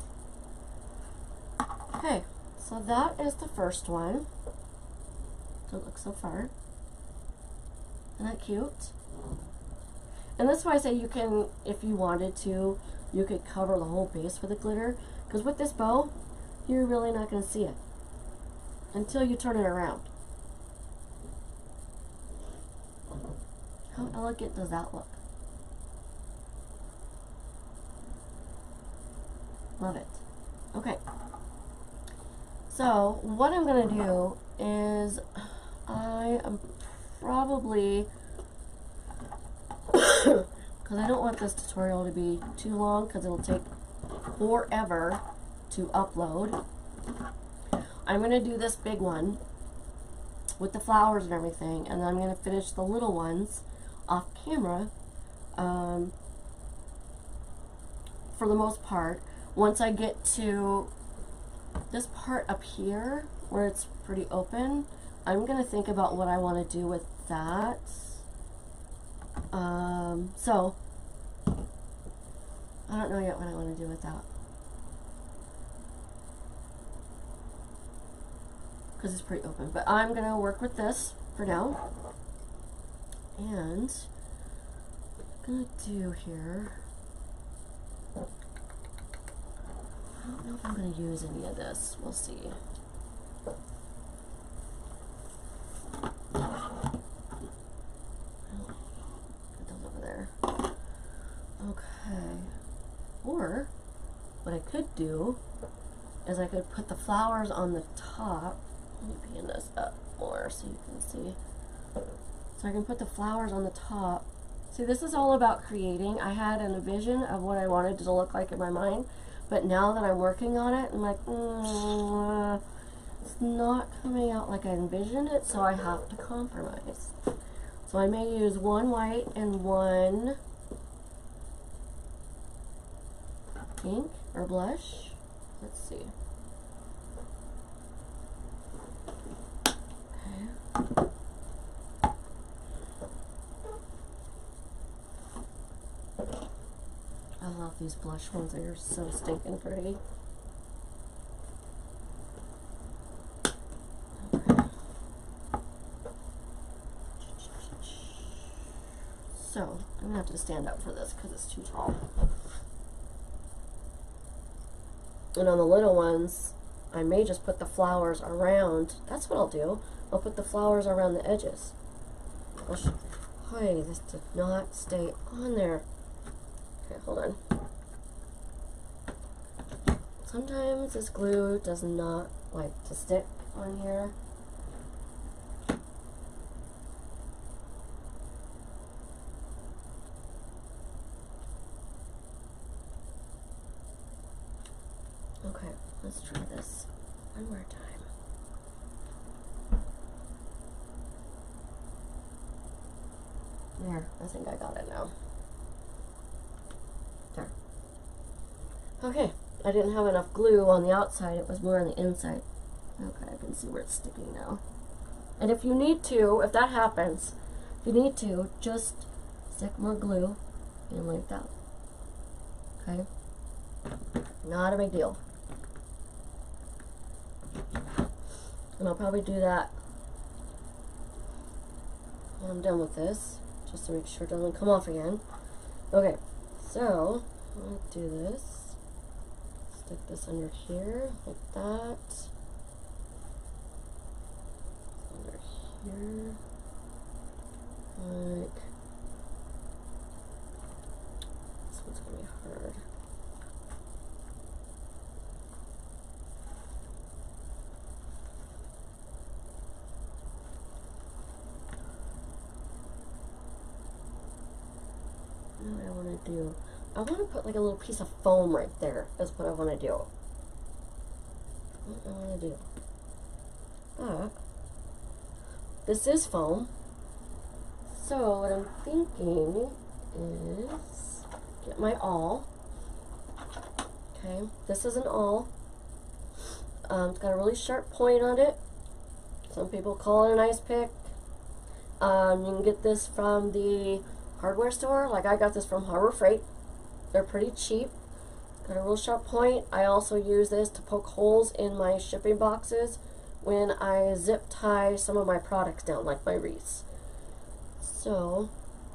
Okay, so that is the first one. Don't look so far. Isn't that cute? And that's why I say you can, if you wanted to, you could cover the whole base with a glitter. Because with this bow, you're really not going to see it until you turn it around. How elegant does that look? Love it. Okay. So what I'm going to do is I am probably, because I don't want this tutorial to be too long because it'll take forever to upload. I'm going to do this big one with the flowers and everything, and then I'm going to finish the little ones off camera for the most part. Once I get to this part up here where it's pretty open, I'm going to think about what I want to do with that. So I don't know yet what I want to do with that, because it's pretty open, but I'm going to work with this for now. And I'm going to do here, I don't know if I'm going to use any of this. We'll see. Put those over there. Okay. Or what I could do is I could put the flowers on the top. Let me pan this up more so you can see. So I can put the flowers on the top. See, this is all about creating. I had a vision of what I wanted it to look like in my mind, but now that I'm working on it, I'm like, it's not coming out like I envisioned it, so I have to compromise. So I may use one white and one pink or blush. Let's see. Okay. I love these blush ones. They're so stinking pretty. Okay. So I'm gonna have to stand up for this because it's too tall. And on the little ones, I may just put the flowers around. That's what I'll do. I'll put the flowers around the edges. Hey, this did not stay on there. Okay, hold on. Sometimes this glue does not like to stick on here. Okay, let's try this one more time. There, I think I got it now. There. Okay, I didn't have enough glue on the outside, it was more on the inside. Okay, I can see where it's sticking now. And if you need to, if that happens, if you need to, just stick more glue in like that. Okay? Not a big deal. And I'll probably do that when I'm done with this, just to make sure it doesn't come off again. Okay, so I'm going to do this. Stick this under here, like that. Under here. Like, this one's going to be hard. What I want to do, I want to put like a little piece of foam right there, is what I want to do. do. But this is foam. So what I'm thinking is get my awl. Okay, this is an awl. It's got a really sharp point on it. Some people call it an ice pick. You can get this from the hardware store. Like I got this from Harbor Freight. They're pretty cheap. Got a real sharp point. I also use this to poke holes in my shipping boxes when I zip tie some of my products down, like my wreaths. So,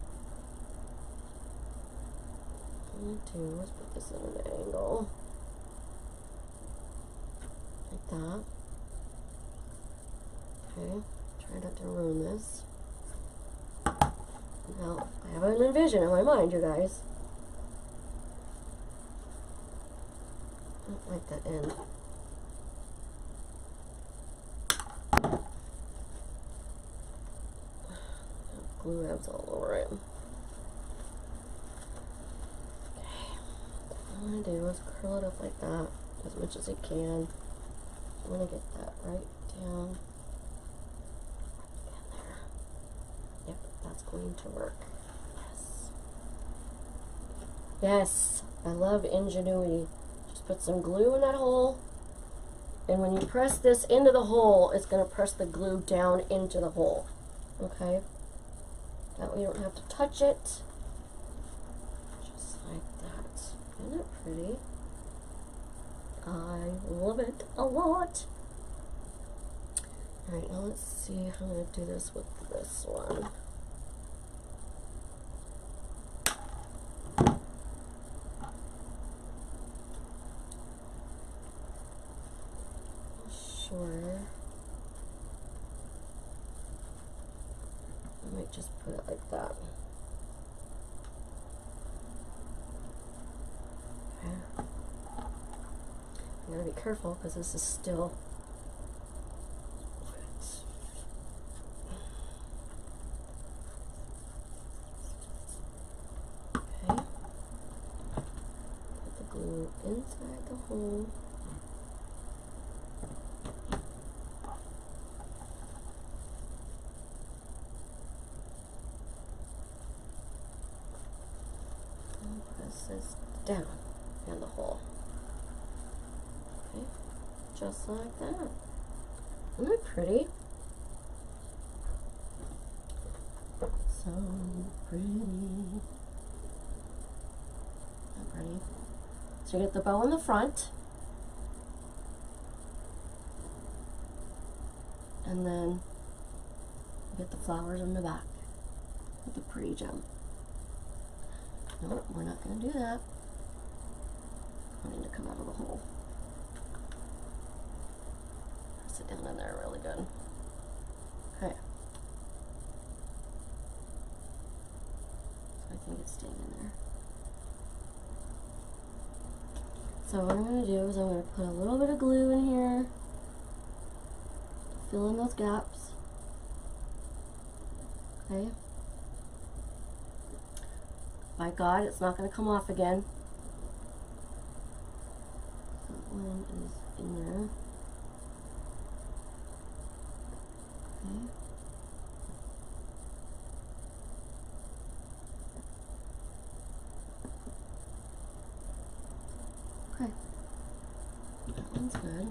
what I'm gonna do is put this in an angle. Like that. Okay, try not to ruin this. Now, I have an envision in my mind, you guys. I don't like that end. Glue abs all over it. Okay. What I'm going to do is curl it up like that as much as I can. I'm going to get that right down in there. Yep, that's going to work. Yes. Yes, I love ingenuity. Just put some glue in that hole. And when you press this into the hole, it's going to press the glue down into the hole. Okay? That way you don't have to touch it. Just like that. Isn't it pretty? I love it a lot. Alright, now let's see how I'm going to do this with this one. Sure. I might just put it like that. Okay. I'm gonna be careful because this is still wet. Okay. Put the glue inside the hole. This down in the hole. Okay, just like that. Isn't that pretty? So pretty. Not pretty. So you get the bow in the front, and then you get the flowers in the back with the pretty gem. Nope, we're not going to do that. I need to come out of the hole. Press it down in there really good. Okay. So I think it's staying in there. So what I'm going to do is I'm going to put a little bit of glue in here. Fill in those gaps. Okay. By God, it's not going to come off again. That one is in there. Okay. Okay. That one's good.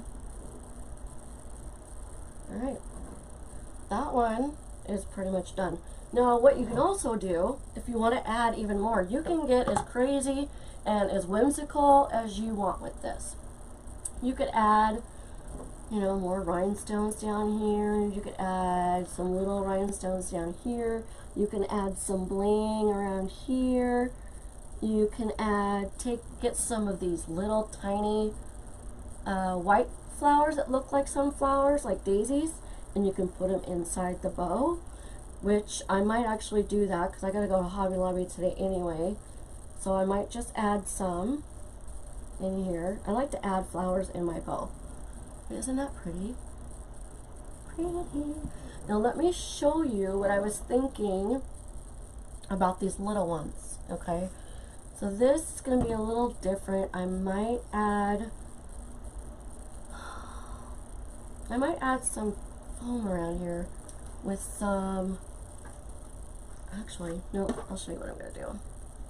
Alright. That one is pretty much done. Now, what you can also do, if you want to add even more, you can get as crazy and as whimsical as you want with this. You could add, you know, more rhinestones down here. You could add some little rhinestones down here. You can add some bling around here. You can add, get some of these little tiny white flowers that look like sunflowers, like daisies, and you can put them inside the bow. Which I might actually do that because I gotta go to Hobby Lobby today anyway. So I might just add some in here. I like to add flowers in my bow. Isn't that pretty? Pretty. Now let me show you what I was thinking about these little ones. Okay. So this is gonna be a little different. I might add I might add some foam around here with some, actually, no, I'll show you what I'm going to do.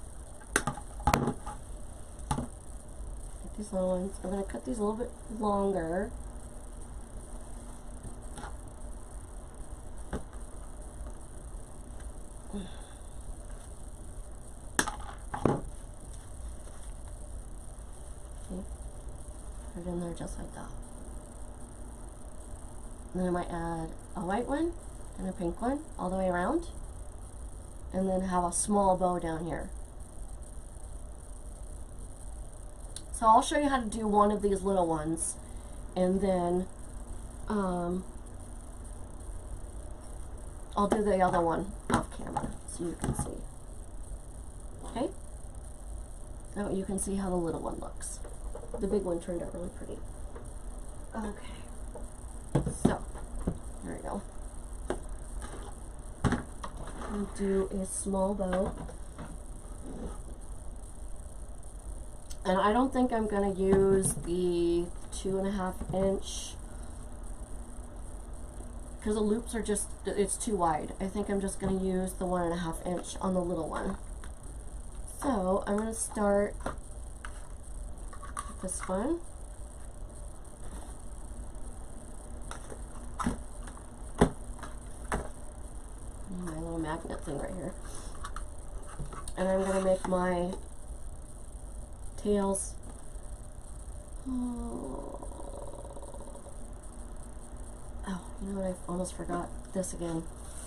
Take these little ones. I'm going to cut these a little bit longer. Put it in there just like that. And then I might add a white one and a pink one all the way around. And then have a small bow down here. So I'll show you how to do one of these little ones. And then I'll do the other one off camera so you can see. Okay? Now you can see how the little one looks. The big one turned out really pretty. Okay. So, there we go. I'll do a small bow. And I don't think I'm going to use the 2.5 inch because the loops are just, it's too wide. I think I'm just going to use the 1.5 inch on the little one. So I'm going to start with this one. My little magnet thing right here. And I'm going to make my tails. Oh, you know what? I almost forgot this again.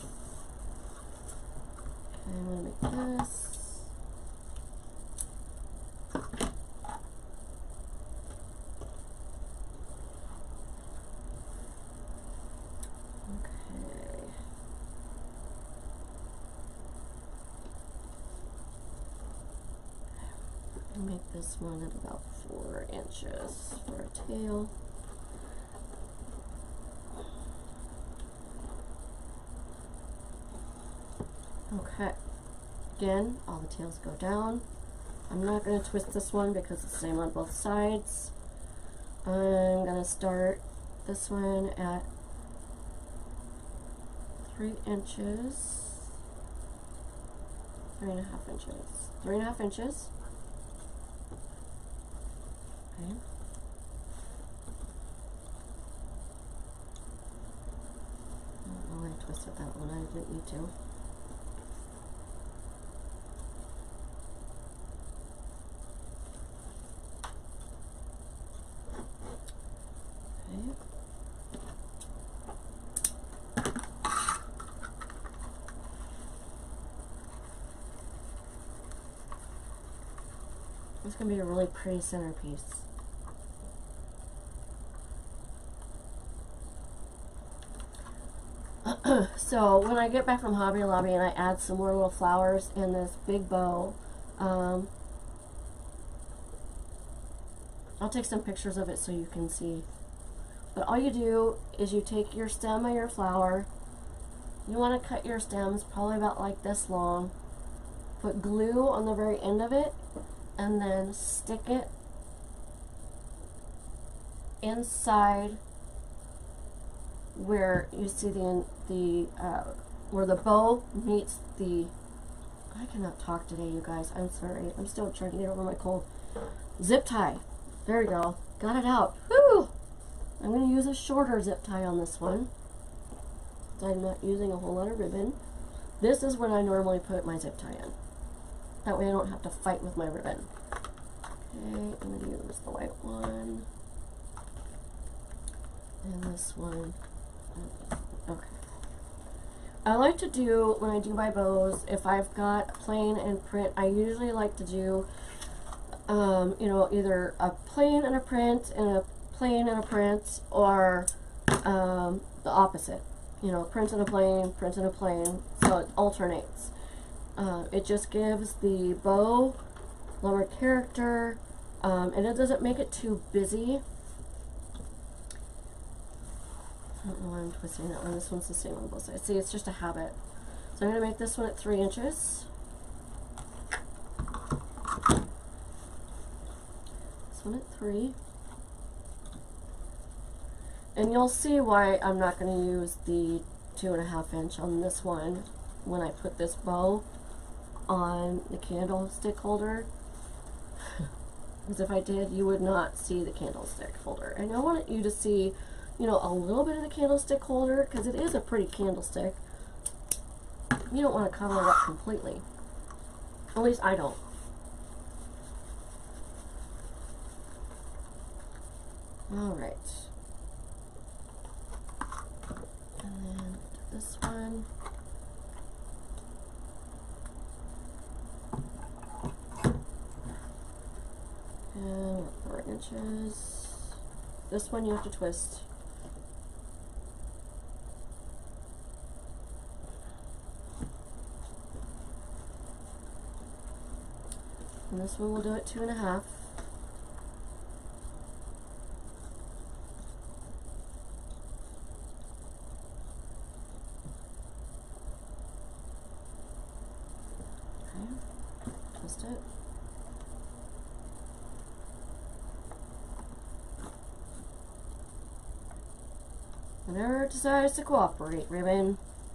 Okay, I'm going to make this. Make this one at about 4 inches for a tail. Okay, again, all the tails go down. I'm not going to twist this one because it's the same on both sides. I'm going to start this one at 3 inches, 3.5 inches, 3.5 inches. Okay. I don't know why I twisted that one. I didn't need to. It's going to be a really pretty centerpiece. So when I get back from Hobby Lobby and I add some more little flowers in this big bow, I'll take some pictures of it so you can see. But all you do is you take your stem of your flower, you want to cut your stems probably about like this long, put glue on the very end of it, and then stick it inside where you see where the bow meets the, I cannot talk today, you guys. I'm sorry. I'm still trying to get over my cold. Zip tie. There we go. Got it out. Woo! I'm going to use a shorter zip tie on this one. I'm not using a whole lot of ribbon. This is when I normally put my zip tie in. That way I don't have to fight with my ribbon. Okay, I'm going to use the white one. And this one. Okay. I like to do, when I do my bows, if I've got plain and print, I usually like to do, you know, either a plain and a print and a plain and a print, or the opposite. You know, print and a plain, so it alternates. It just gives the bow a lot more character, and it doesn't make it too busy. I don't know why I'm twisting that one. This one's the same on both sides. See, it's just a habit. So I'm going to make this one at 3 inches. This one at 3. And you'll see why I'm not going to use the 2.5 inch on this one when I put this bow on the candlestick holder. Because if I did, you would not see the candlestick holder. And I want you to see, you know, a little bit of the candlestick holder, because it is a pretty candlestick. You don't want to cover it up completely. At least I don't. Alright. And then this one. And 4 inches. This one you have to twist. And this one we'll do it 2.5. Okay, twist it. Whenever it decides to cooperate, ribbon.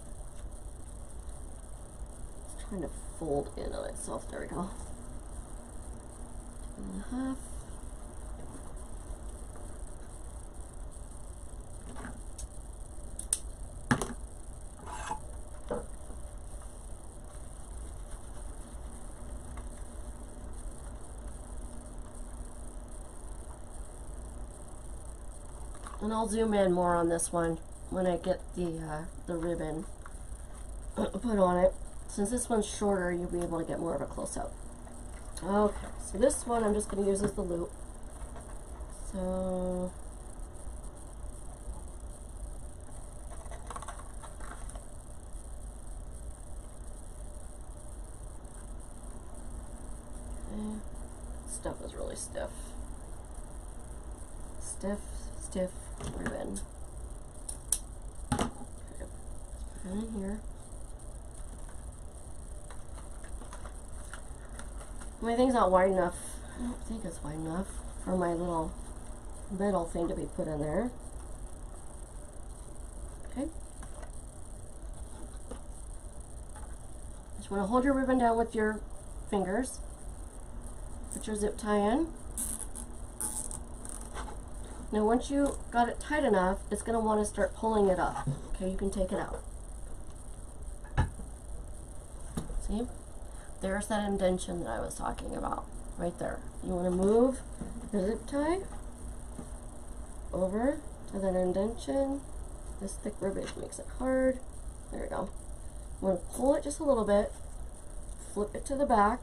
It's trying to fold in on itself. There we go. 2.5. And I'll zoom in more on this one when I get the ribbon put on it. Since this one's shorter, you'll be able to get more of a close-up. Okay, so this one I'm just going to use as the loop. So okay. Stuff is really stiff. Stiff ribbon. Okay, put it in here. My thing's not wide enough. I don't think it's wide enough for my little metal thing to be put in there. Okay. Just want to hold your ribbon down with your fingers. Put your zip tie in. Now once you got it tight enough, it's going to want to start pulling it up. Okay, you can take it out. See? There's that indentation that I was talking about, right there. You want to move the zip tie over to that indentation. This thick ribbon makes it hard. There we go. You want to pull it just a little bit, flip it to the back.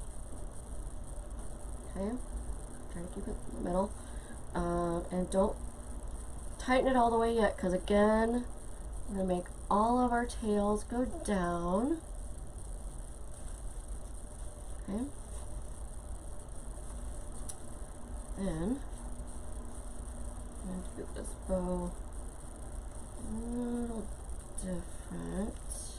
Okay, try to keep it in the middle. And don't tighten it all the way yet, because again, we're going to make all of our tails go down. Okay. Then I'm going to do this bow a little different.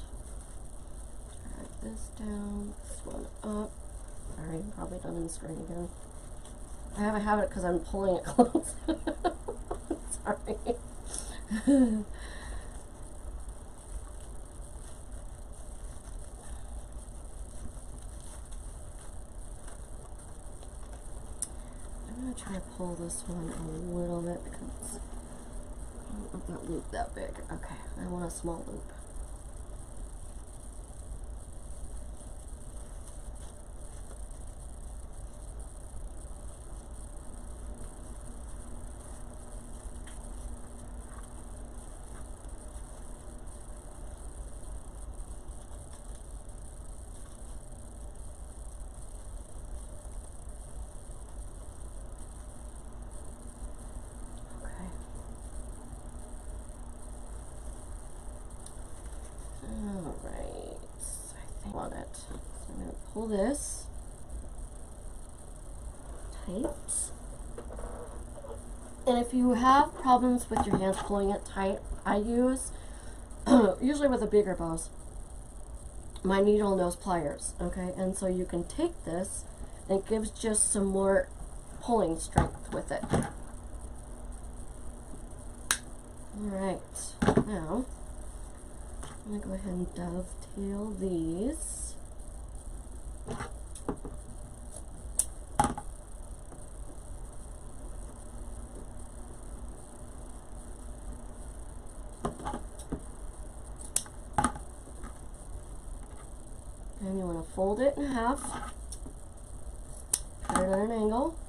Drag this down, this one up. Sorry, I'm probably done in the screen again. I have a habit because I'm pulling it close. Sorry. I'm going to try to pull this one a little bit because I don't want that loop that big. Okay, I want a small loop. On it. So I'm going to pull this tight. And if you have problems with your hands pulling it tight, I use, usually with the bigger bows, my needle nose pliers. Okay, and so you can take this and it gives just some more pulling strength with it. Alright, now I'm going to go ahead and dovetail these. And you want to fold it in half, cut it at an angle,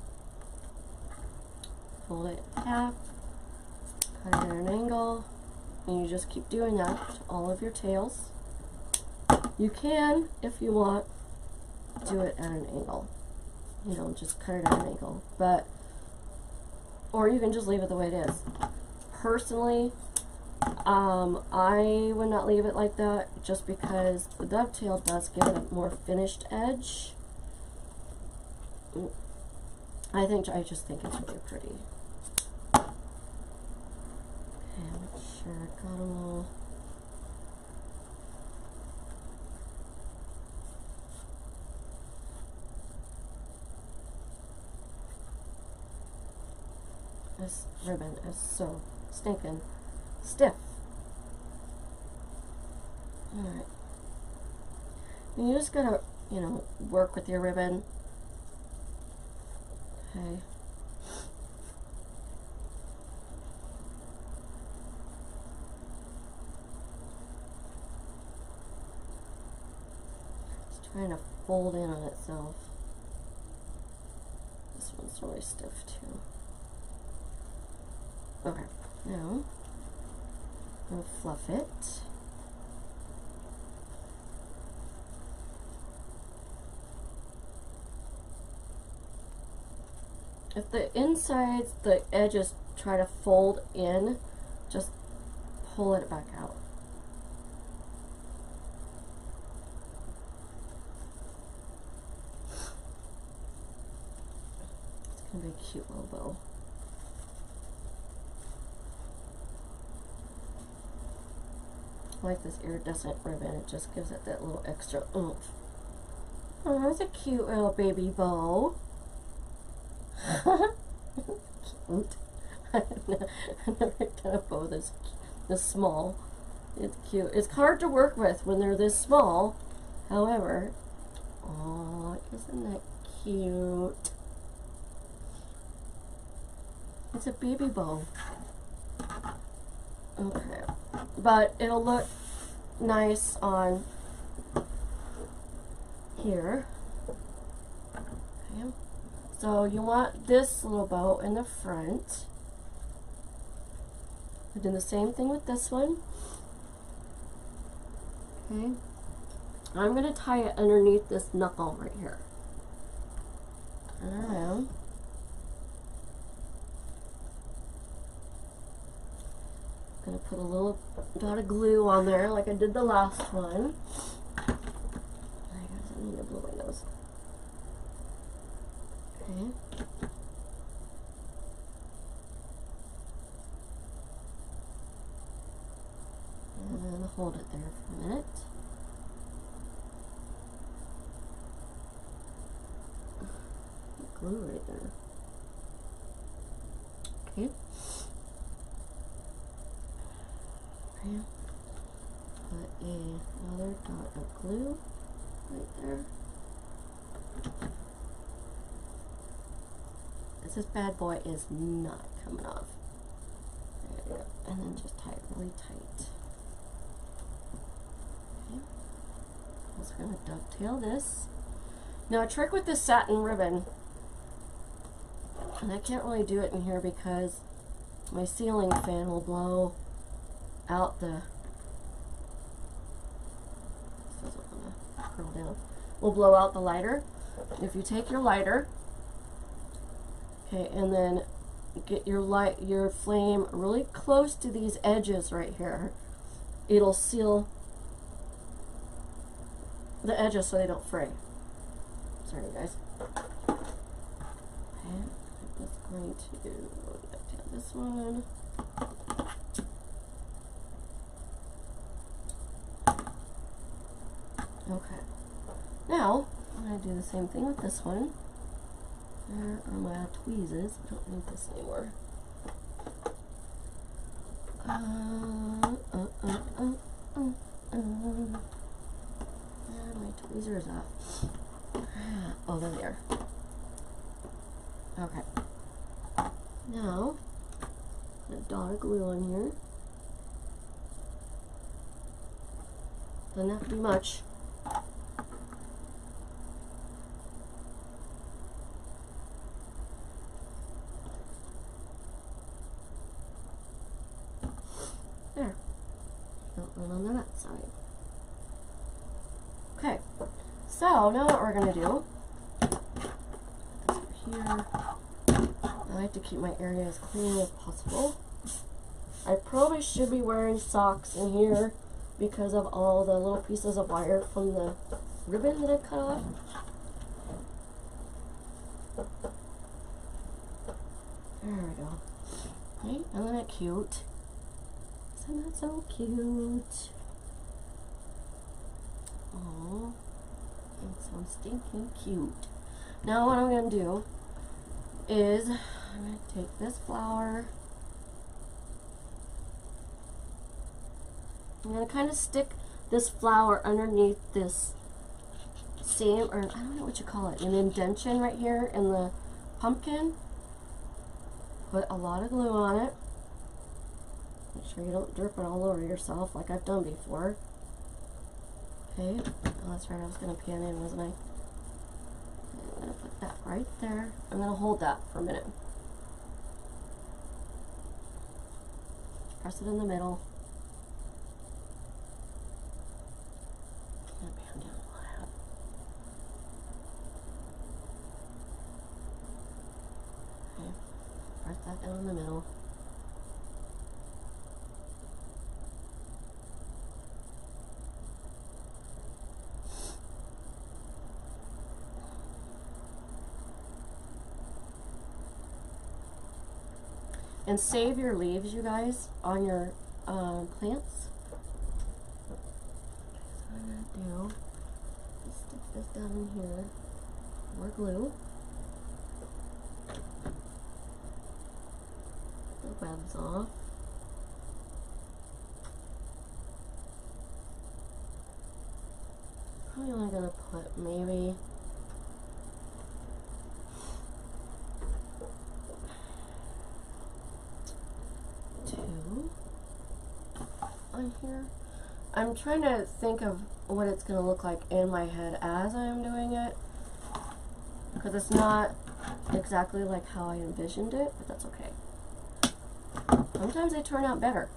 fold it in half, cut it at an angle, and you just keep doing that to all of your tails. You can, if you want, do it at an angle. You know, just cut it at an angle. Or you can just leave it the way it is. Personally, I would not leave it like that just because the dovetail does give it a more finished edge. I just think it's really pretty. Okay, make sure I got them all. This ribbon is so stinking stiff. Alright. You just gotta, you know, work with your ribbon. Okay. It's trying to fold in on itself. This one's really stiff too. Okay, now I'm going to fluff it. If the insides, the edges try to fold in, just pull it back out. It's going to be a cute little bow. I like this iridescent ribbon. It just gives it that little extra oomph. Oh, that's a cute little baby bow. Cute. I've never done a bow this small. It's cute. It's hard to work with when they're this small. However, oh, isn't that cute? It's a baby bow. Okay, but it'll look nice on here. Okay. So you want this little bow in the front. We do the same thing with this one. Okay. I'm going to tie it underneath this knuckle right here. Turn around. I'm going to put a little dot of glue on there like I did the last one. I guess I need to blow my nose. Okay. And then hold it there for a minute. Glue right there. Okay. Okay. Put another dot of glue right there. This bad boy is not coming off. There we go. And then just tie it really tight. Okay. I'm just going to dovetail this. Now, a trick with this satin ribbon, and I can't really do it in here because my ceiling fan will blow out the, this doesn't want to curl down, will blow out the lighter. If you take your lighter, okay, and then get your flame really close to these edges right here, it'll seal the edges so they don't fray. Sorry guys. Okay, I'm just going to dovetail this one. Okay, now I'm going to do the same thing with this one. There are my tweezers. I don't need this anymore. Where are my tweezers at? Oh, there they are. Okay. Now, put a dot of glue on here. Doesn't have to be much. There. And on that side. Okay. So now what we're gonna do, put this over here. I like to keep my area as clean as possible. I probably should be wearing socks in here because of all the little pieces of wire from the ribbon that I cut off. There we go. Right? Isn't that cute? Isn't that so cute? Oh, it's so stinking cute. Now what I'm going to do is I'm going to take this flower. I'm going to kind of stick this flower underneath this seam, or I don't know what you call it, an indentation right here in the pumpkin. Put a lot of glue on it. Make sure you don't drip it all over yourself like I've done before. Okay, oh, that's right, I was going to pan in, wasn't I? I'm going to put that right there. I'm going to hold that for a minute. Press it in the middle. And pan down flat. Okay, press that down in the middle. And save your leaves, you guys, on your plants. So what I'm going to do is stick this down in here. More glue. The webs off. Probably only going to put maybe on here. I'm trying to think of what it's going to look like in my head as I'm doing it, because it's not exactly like how I envisioned it, but that's okay. Sometimes they turn out better.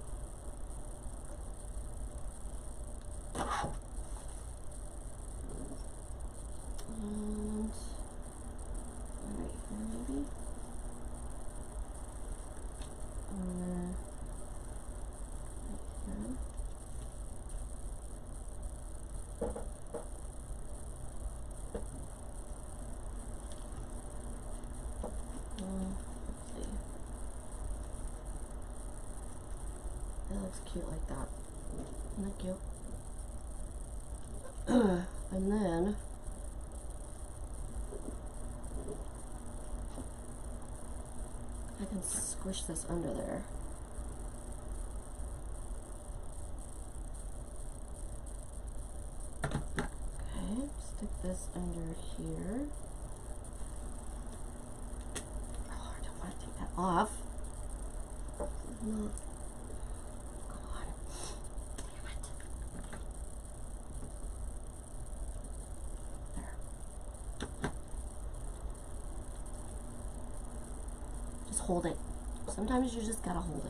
And right here maybe. That looks cute like that. Isn't that cute? And then I can squish this under there. Okay, stick this under here. Oh, I don't want to take that off. No. Hold it. Sometimes you just gotta hold it.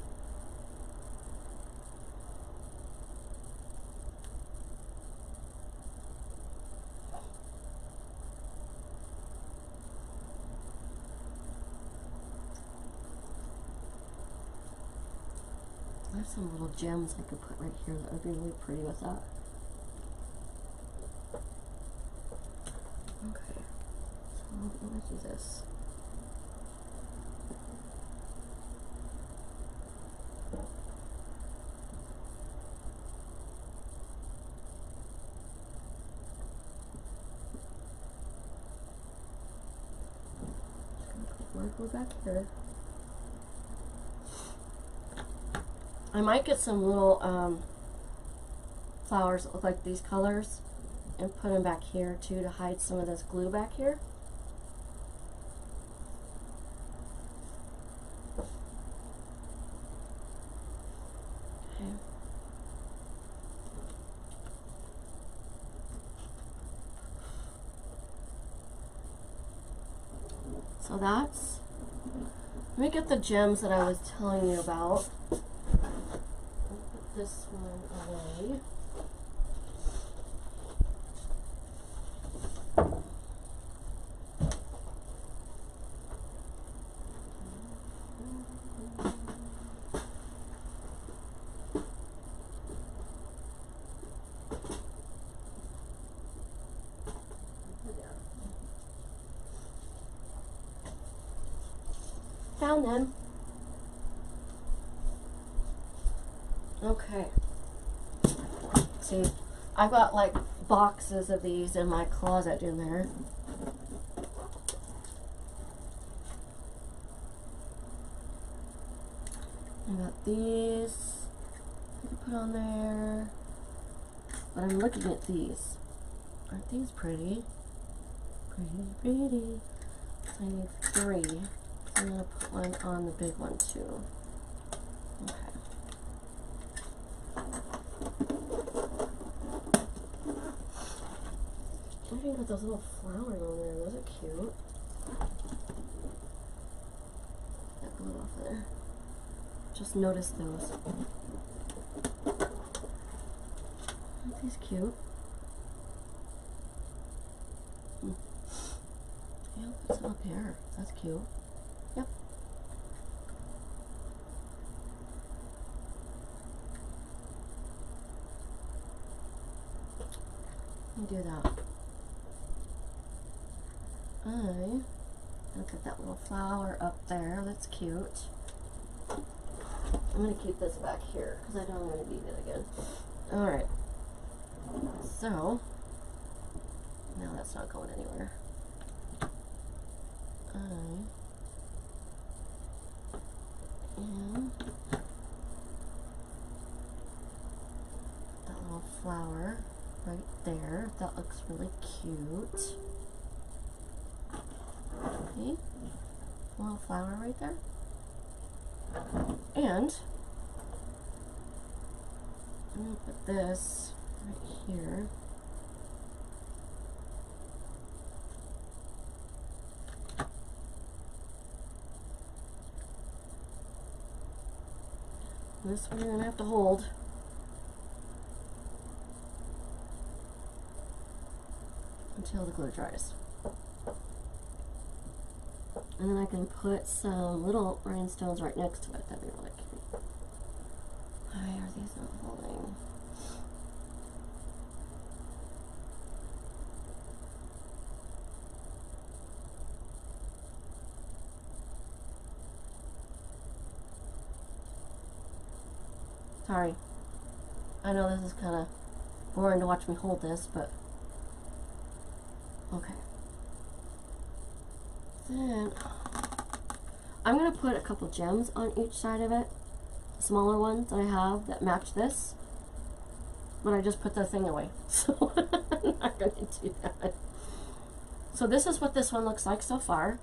I have some little gems I could put right here that would be really pretty with that. Okay, so I'm gonna do this. Just gonna put more glue back here. I might get some little flowers that look like these colors and put them back here too to hide some of this glue back here. Okay. So that's, let me get the gems that I was telling you about. Put this one away. Found them. Okay. See, I've got like boxes of these in my closet in there. I got these I can put on there. But I'm looking at these. Aren't these pretty? Pretty, pretty. So I need 3. I'm going to put one on the big one too. Okay. I think with those little flowers on there, those are cute. That glue off there. Just notice those. Aren't these cute? Yeah, put some up here. That's cute. Yep. Let me do that. Look at that little flower up there. That's cute. I'm going to keep this back here because I know I'm going to need it again. Alright. So, now that's not going anywhere. And that little flower right there. That looks really cute. Okay. Little flower right there. And I'm going to put this right here. This one you're going to have to hold. Until the glue dries. And then I can put some little rhinestones right next to it. That'd be really cute. Why are these not holding? Sorry. I know this is kind of boring to watch me hold this, but okay. Then I'm going to put a couple gems on each side of it. Smaller ones that I have that match this. But I just put the thing away. So I'm not going to do that. So this is what this one looks like so far.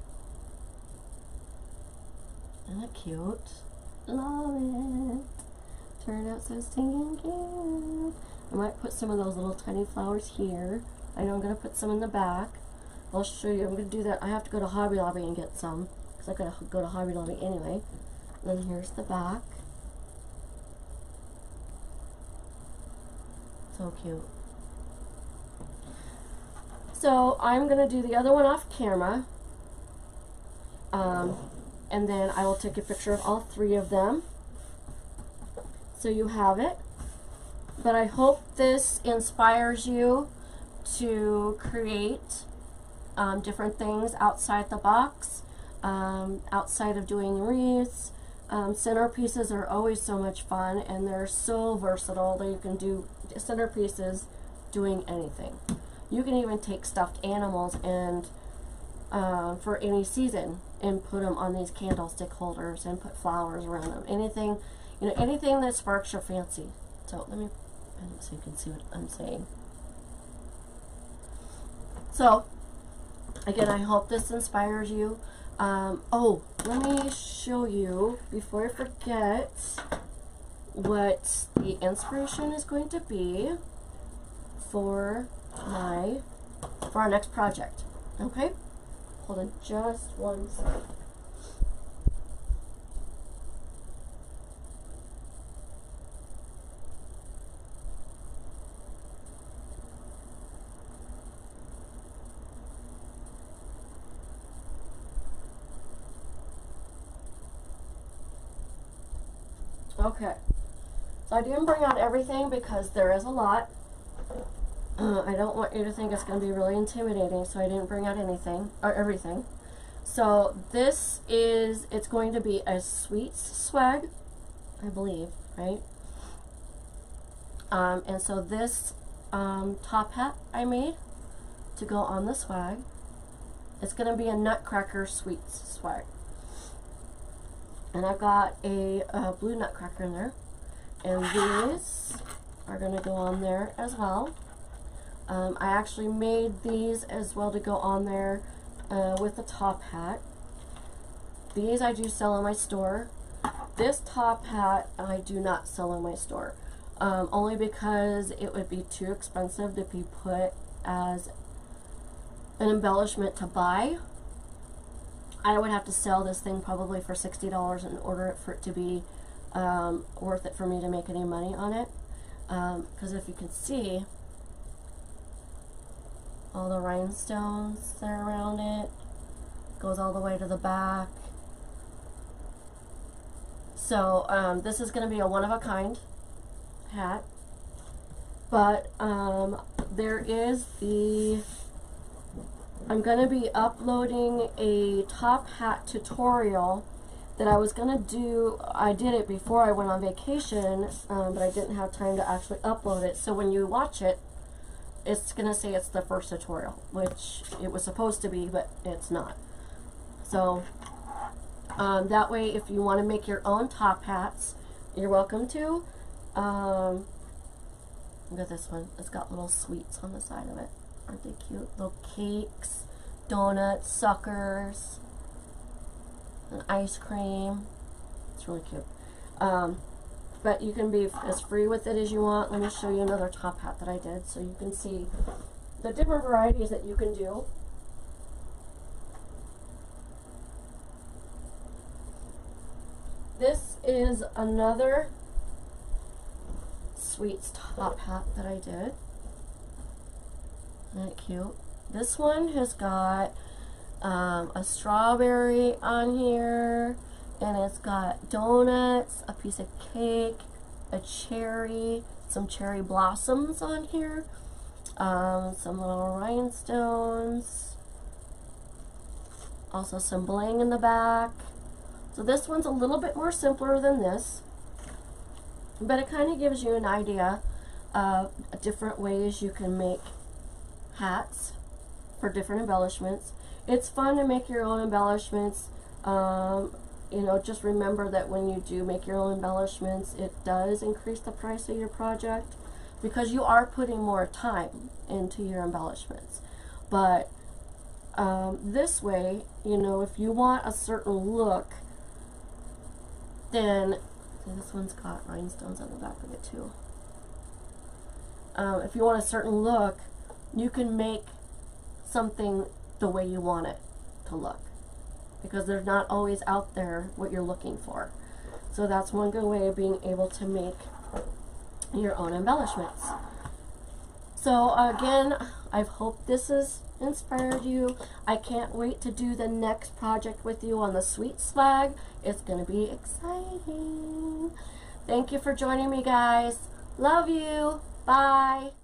Isn't it cute? Love it. Turned out so stinking cute. I might put some of those little tiny flowers here. I know I'm going to put some in the back. I'll show you. I'm going to do that. I have to go to Hobby Lobby and get some because I got to go to Hobby Lobby anyway. And then here's the back. So cute. So I'm going to do the other one off camera. And then I will take a picture of all 3 of them. So you have it. But I hope this inspires you to create different things outside the box, outside of doing wreaths. Centerpieces are always so much fun, and they're so versatile that you can do centerpieces doing anything. You can even take stuffed animals and for any season and put them on these candlestick holders and put flowers around them. Anything You know, anything that sparks your fancy. So let me, so you can see what I'm saying. So, again, I hope this inspires you. Oh, let me show you, before I forget, what the inspiration is going to be for our next project. Okay? Hold on just one second. Okay, so I didn't bring out everything because there is a lot. I don't want you to think it's going to be really intimidating, so I didn't bring out anything, or everything. So this is, it's going to be a sweets swag, I believe, right? And so this top hat I made to go on the swag, it's going to be a Nutcracker sweets swag. And I've got a blue nutcracker in there. And these are going to go on there as well. I actually made these as well to go on there with the top hat. These I do sell in my store. This top hat I do not sell in my store. Only because it would be too expensive to be put as an embellishment to buy. I would have to sell this thing probably for $60 in order for it to be worth it for me to make any money on it. Because if you can see, all the rhinestones that are around it, goes all the way to the back. So this is going to be a one-of-a-kind hat. But there is the... I'm going to be uploading a top hat tutorial that I was going to do. I did it before I went on vacation, but I didn't have time to actually upload it. So when you watch it, it's going to say it's the first tutorial, which it was supposed to be, but it's not. So that way, if you want to make your own top hats, you're welcome to. Look at this one. It's got little sweets on the side of it. Aren't they cute? Little cakes, donuts, suckers, and ice cream. It's really cute. But you can be as free with it as you want. Let me show you another top hat that I did so you can see the different varieties that you can do. This is another sweets top hat that I did. Isn't that cute? This one has got a strawberry on here, and it's got donuts, a piece of cake, a cherry, some cherry blossoms on here, some little rhinestones, also some bling in the back. So this one's a little bit more simpler than this, but it kind of gives you an idea of different ways you can make hats for different embellishments. It's fun to make your own embellishments. You know, just remember that when you do make your own embellishments, it does increase the price of your project because you are putting more time into your embellishments. But this way, you know, if you want a certain look, then this one's got rhinestones on the back of it too. If you want a certain look, you can make something the way you want it to look, because they're not always out there what you're looking for. So that's one good way of being able to make your own embellishments. So again, I hope this has inspired you. I can't wait to do the next project with you on the sweets flag. It's going to be exciting. Thank you for joining me, guys. Love you. Bye.